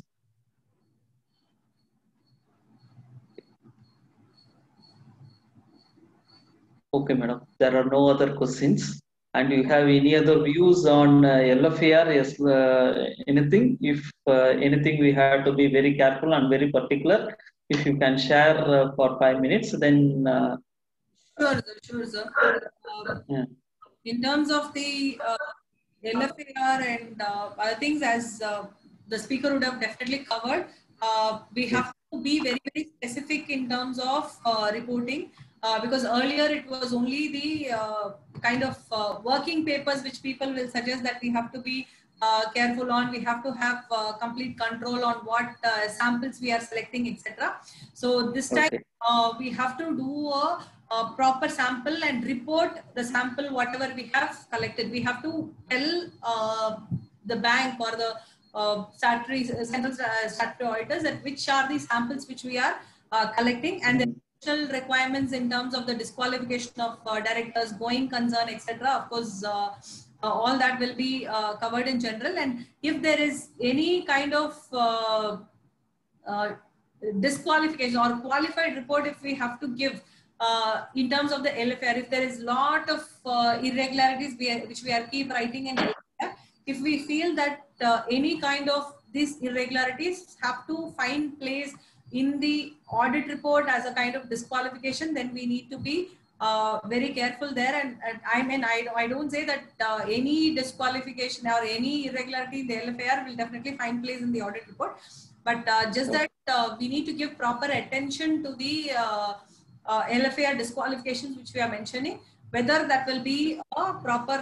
Okay, madam. There are no other questions. And you have any other views on LFAR? Yes, anything? If anything, we have to be very careful and very particular. If you can share for 5 minutes, then Sure, sir. yeah. In terms of the LFAR and other things, as the speaker would have definitely covered, we have to be very, very specific in terms of reporting, because earlier it was only the kind of working papers which people will suggest that we have to be careful on. We have to have complete control on what samples we are selecting, etc. So this time Okay. we have to do a proper sample and report the sample whatever we have collected. We have to tell the bank or the central statutory auditors that which are the samples which we are collecting, and the additional requirements in terms of the disqualification of directors, going concern, etc. Of course, all that will be covered in general. And if there is any kind of uh, disqualification or qualified report, if we have to give in terms of the LFR, if there is lot of irregularities which we are keep writing in LFR, if we feel that any kind of these irregularities have to find place in the audit report as a kind of disqualification, then we need to be very careful there. And I mean, I don't say that any disqualification or any irregularity in the LFAR will definitely find place in the audit report, but just that we need to give proper attention to the LFAR disqualifications which we are mentioning, whether that will be a proper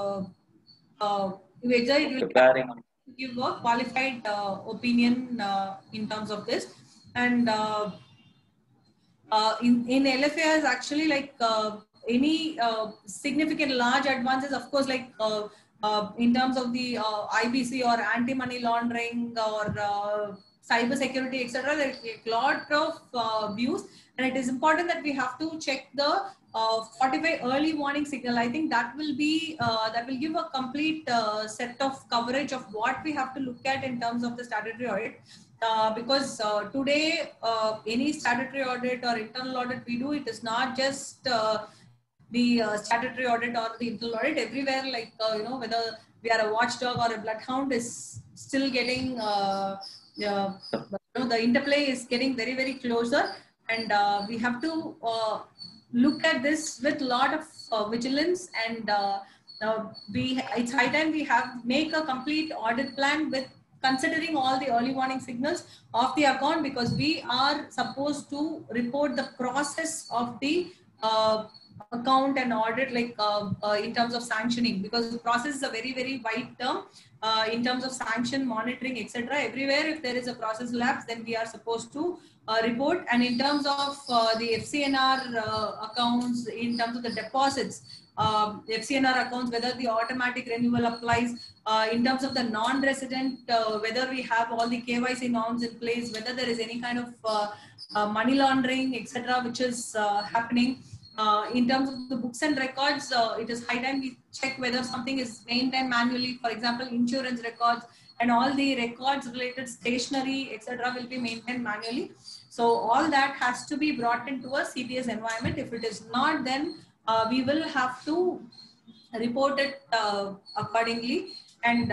whether it will give a qualified opinion in terms of this. And in LFAs, actually, like any significant large advances, of course, like in terms of the IBC or anti-money laundering or cyber security, etc. There's a lot of views, and it is important that we have to check the 45 early warning signal. I think that will be that will give a complete set of coverage of what we have to look at in terms of the statutory audit. Because today any statutory audit or internal audit we do, it is not just the statutory audit or the internal audit. Everywhere, like whether we are a watchdog or a bloodhound, is still getting the interplay is getting very, very closer, and we have to look at this with a lot of vigilance. And it's high time we have make a complete audit plan with considering all the early warning signals of the account, because we are supposed to report the process of the account and audit, like in terms of sanctioning, because process is a very, very wide term in terms of sanction, monitoring, etc. Everywhere, if there is a process lapse, then we are supposed to report. And in terms of the FCNR accounts, in terms of the deposits, FCNR accounts, whether the automatic renewal applies, in terms of the non-resident, whether we have all the KYC norms in place, whether there is any kind of money laundering, etc., which is happening. In terms of the books and records, it is high time we check whether something is maintained manually. For example, insurance records and all the records related stationery, etc., will be maintained manually. So all that has to be brought into a CPS environment. If it is not, then we will have to report it accordingly. And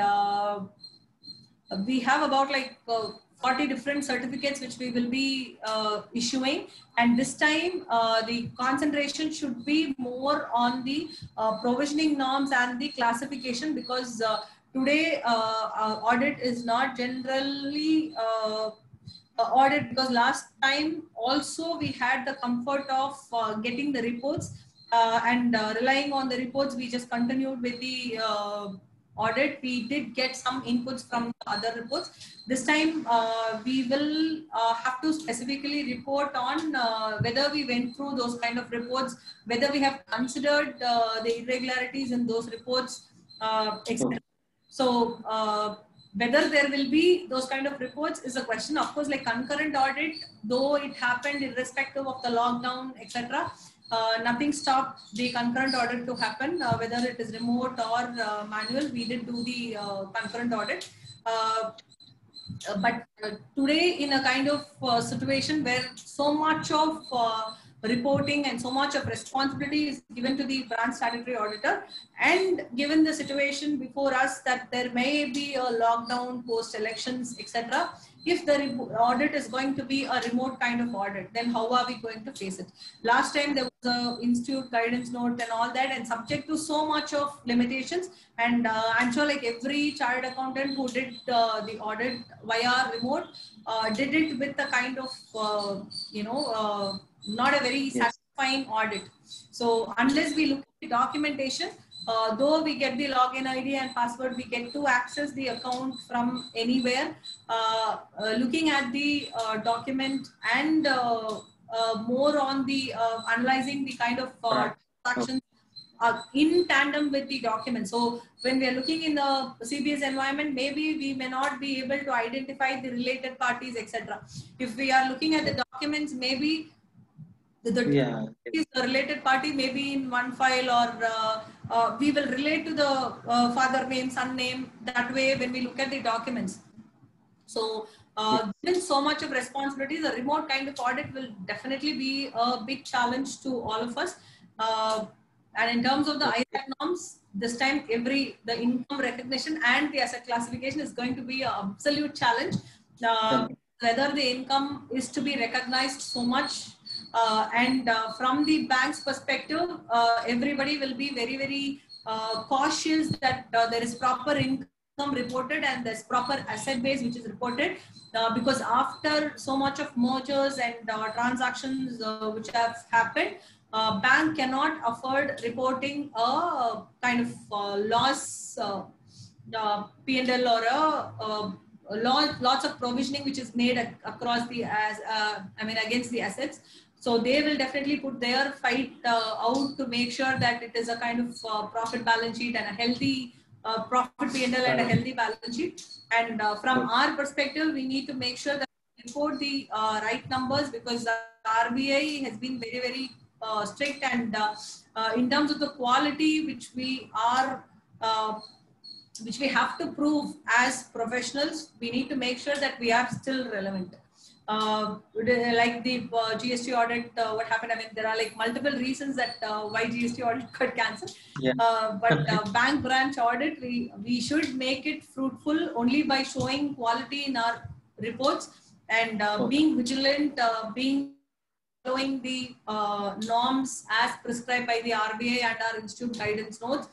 we have about like 40 different certificates which we will be issuing, and this time the concentration should be more on the provisioning norms and the classification, because today audit is not generally audit, because last time also we had the comfort of getting the reports and relying on the reports. We just continued with the audit. We did get some inputs from other reports. This time we will have to specifically report on whether we went through those kind of reports, whether we have considered the irregularities in those reports, etc. So whether there will be those kind of reports is a question. Of course, like concurrent audit, though it happened irrespective of the lockdown, etc., nothing stopped the concurrent audit to happen, whether it is remote or manual. We did do the concurrent audit. But today, in a kind of situation where so much of reporting and so much of responsibility is given to the branch statutory auditor, and given the situation before us that there may be a lockdown post elections, etc., if the audit is going to be a remote kind of audit, then how are we going to face it? Last time there was a institute guidance note and all that, and subject to so much of limitations. And I'm sure like every chartered accountant who did the audit via remote did it with a kind of, not a very satisfying audit. So unless we look at the documentation, though we get the login ID and password, we get to access the account from anywhere. Looking at the document and more on the analyzing the kind of transactions in tandem with the document. So when we are looking in the CBS environment, maybe we may not be able to identify the related parties, etc. If we are looking at the documents, maybe the related party may be in one file, or we will relate to the father name, son name, that way when we look at the documents. So given so much of responsibilities, a remote kind of audit will definitely be a big challenge to all of us. And in terms of the IRAC norms, this time the income recognition and the asset classification is going to be an absolute challenge. Whether the income is to be recognized so much, and from the bank's perspective, everybody will be very, very cautious that there is proper income reported and there's proper asset base which is reported, because after so much of mergers and transactions which have happened, bank cannot afford reporting a kind of loss P&L or lots of provisioning which is made across the against the assets. So they will definitely put their fight out to make sure that it is a kind of profit balance sheet and a healthy profit P&L and a healthy balance sheet. And from our perspective, we need to make sure that we report the right numbers, because RBI has been very, very strict, and in terms of the quality which we are which we have to prove as professionals, we need to make sure that we are still relevant. Like the GST audit, what happened? I mean, there are like multiple reasons that why GST audit got cancelled. But bank branch audit, we should make it fruitful only by showing quality in our reports and being vigilant, following the norms as prescribed by the RBI and our institute guidance notes.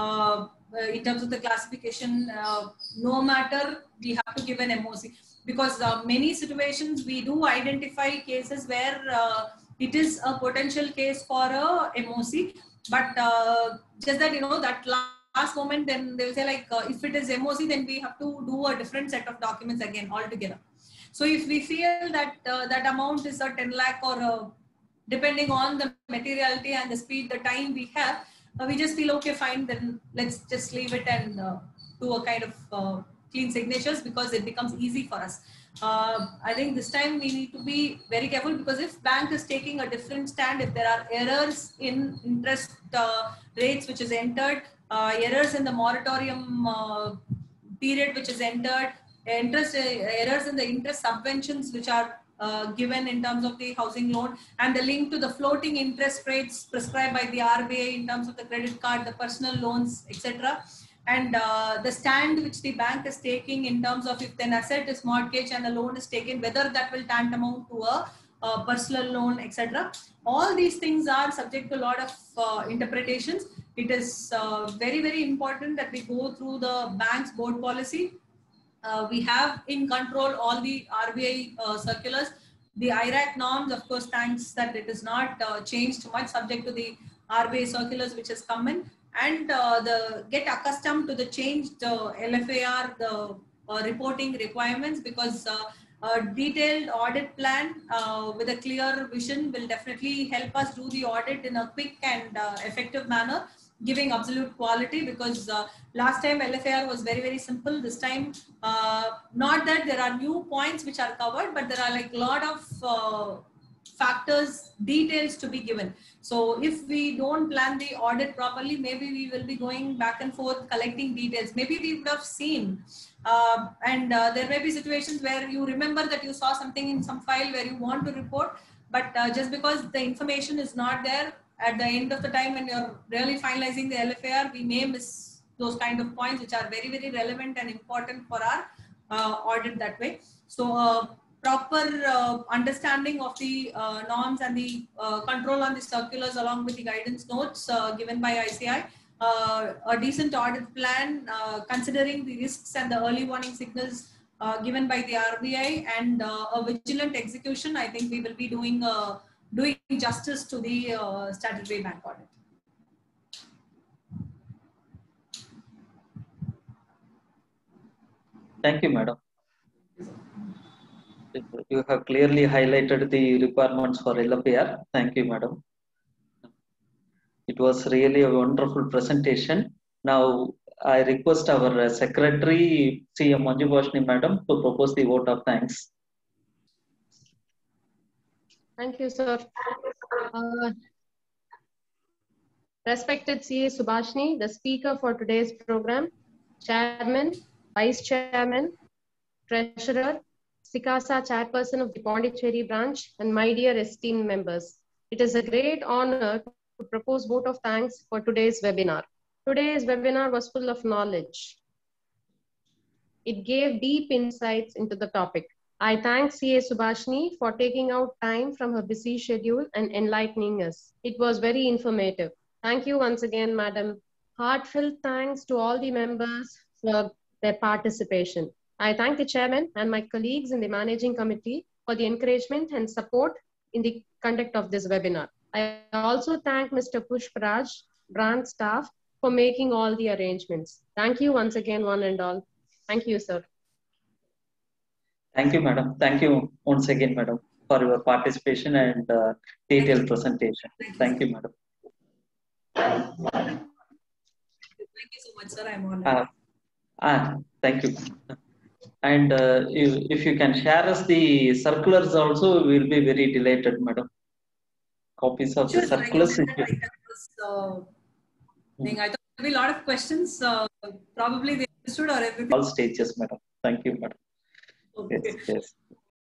In terms of the classification, no matter, we have to give an MOC, because many situations we do identify cases where it is a potential case for a MOC, but just that, that last moment, then they will say like, if it is MOC, then we have to do a different set of documents again altogether. So if we feel that that amount is a 10 lakh or depending on the materiality and the speed, the time we have, we just feel, okay, fine, then let's just leave it and do a kind of clean signatures, because it becomes easy for us. I think this time we need to be very careful, because if bank is taking a different stand, if there are errors in interest rates which is entered, errors in the moratorium period which is entered, errors in the interest subventions which are given in terms of the housing loan, and the link to the floating interest rates prescribed by the RBI in terms of the credit card, the personal loans, etc. And the stand which the bank is taking in terms of if an asset is mortgaged and a loan is taken, whether that will tantamount to a personal loan, etc. All these things are subject to a lot of interpretations. It is very, very important that we go through the bank's board policy. We have in control all the RBI circulars. The IRAC norms, of course, thanks that it is not changed much, subject to the RBI circulars which has come in, and get accustomed to the changed LFAR, the reporting requirements, because a detailed audit plan with a clear vision will definitely help us do the audit in a quick and effective manner. giving absolute quality, because last time LFAR was very, very simple. This time, not that there are new points which are covered, but there are like a lot of factors, details to be given. So if we don't plan the audit properly, maybe we will be going back and forth collecting details. Maybe we would have seen, and there may be situations where you remember that you saw something in some file where you want to report, but just because the information is not there at the end of the time when you're really finalizing the LFAR, we may miss those kind of points which are very, very relevant and important for our audit that way. So proper understanding of the norms and the control on the circulars along with the guidance notes given by ICI, a decent audit plan considering the risks and the early warning signals given by the RBI, and a vigilant execution, I think we will be doing justice to the statutory bank audit. Thank you, madam. You have clearly highlighted the requirements for LFAR. Thank you, madam. It was really a wonderful presentation. Now, I request our secretary, CM Manju Bhashni madam, to propose the vote of thanks. Thank you, sir. Respected CA Subhashni, the speaker for today's program, Chairman, Vice Chairman, Treasurer, Sikasa Chairperson of the Pondicherry branch, and my dear esteemed members. It is a great honor to propose vote of thanks for today's webinar. Today's webinar was full of knowledge. It gave deep insights into the topic. I thank CA Subhashni for taking out time from her busy schedule and enlightening us. It was very informative. Thank you once again, madam. Heartfelt thanks to all the members for their participation. I thank the chairman and my colleagues in the managing committee for the encouragement and support in the conduct of this webinar. I also thank Mr. Pushparaj, branch staff, for making all the arrangements. Thank you once again, one and all. Thank you, sir. Thank you, madam. Thank you once again, madam, for your participation and detailed presentation. Thank you, madam. Thank you so much, sir. I'm honored. Thank you. And if you can share us the circulars also, we will be very delighted, madam. Copies of the circulars. I thought there will be a lot of questions. Probably they understood or everything. All stages, madam. Thank you, madam. Okay. Yes.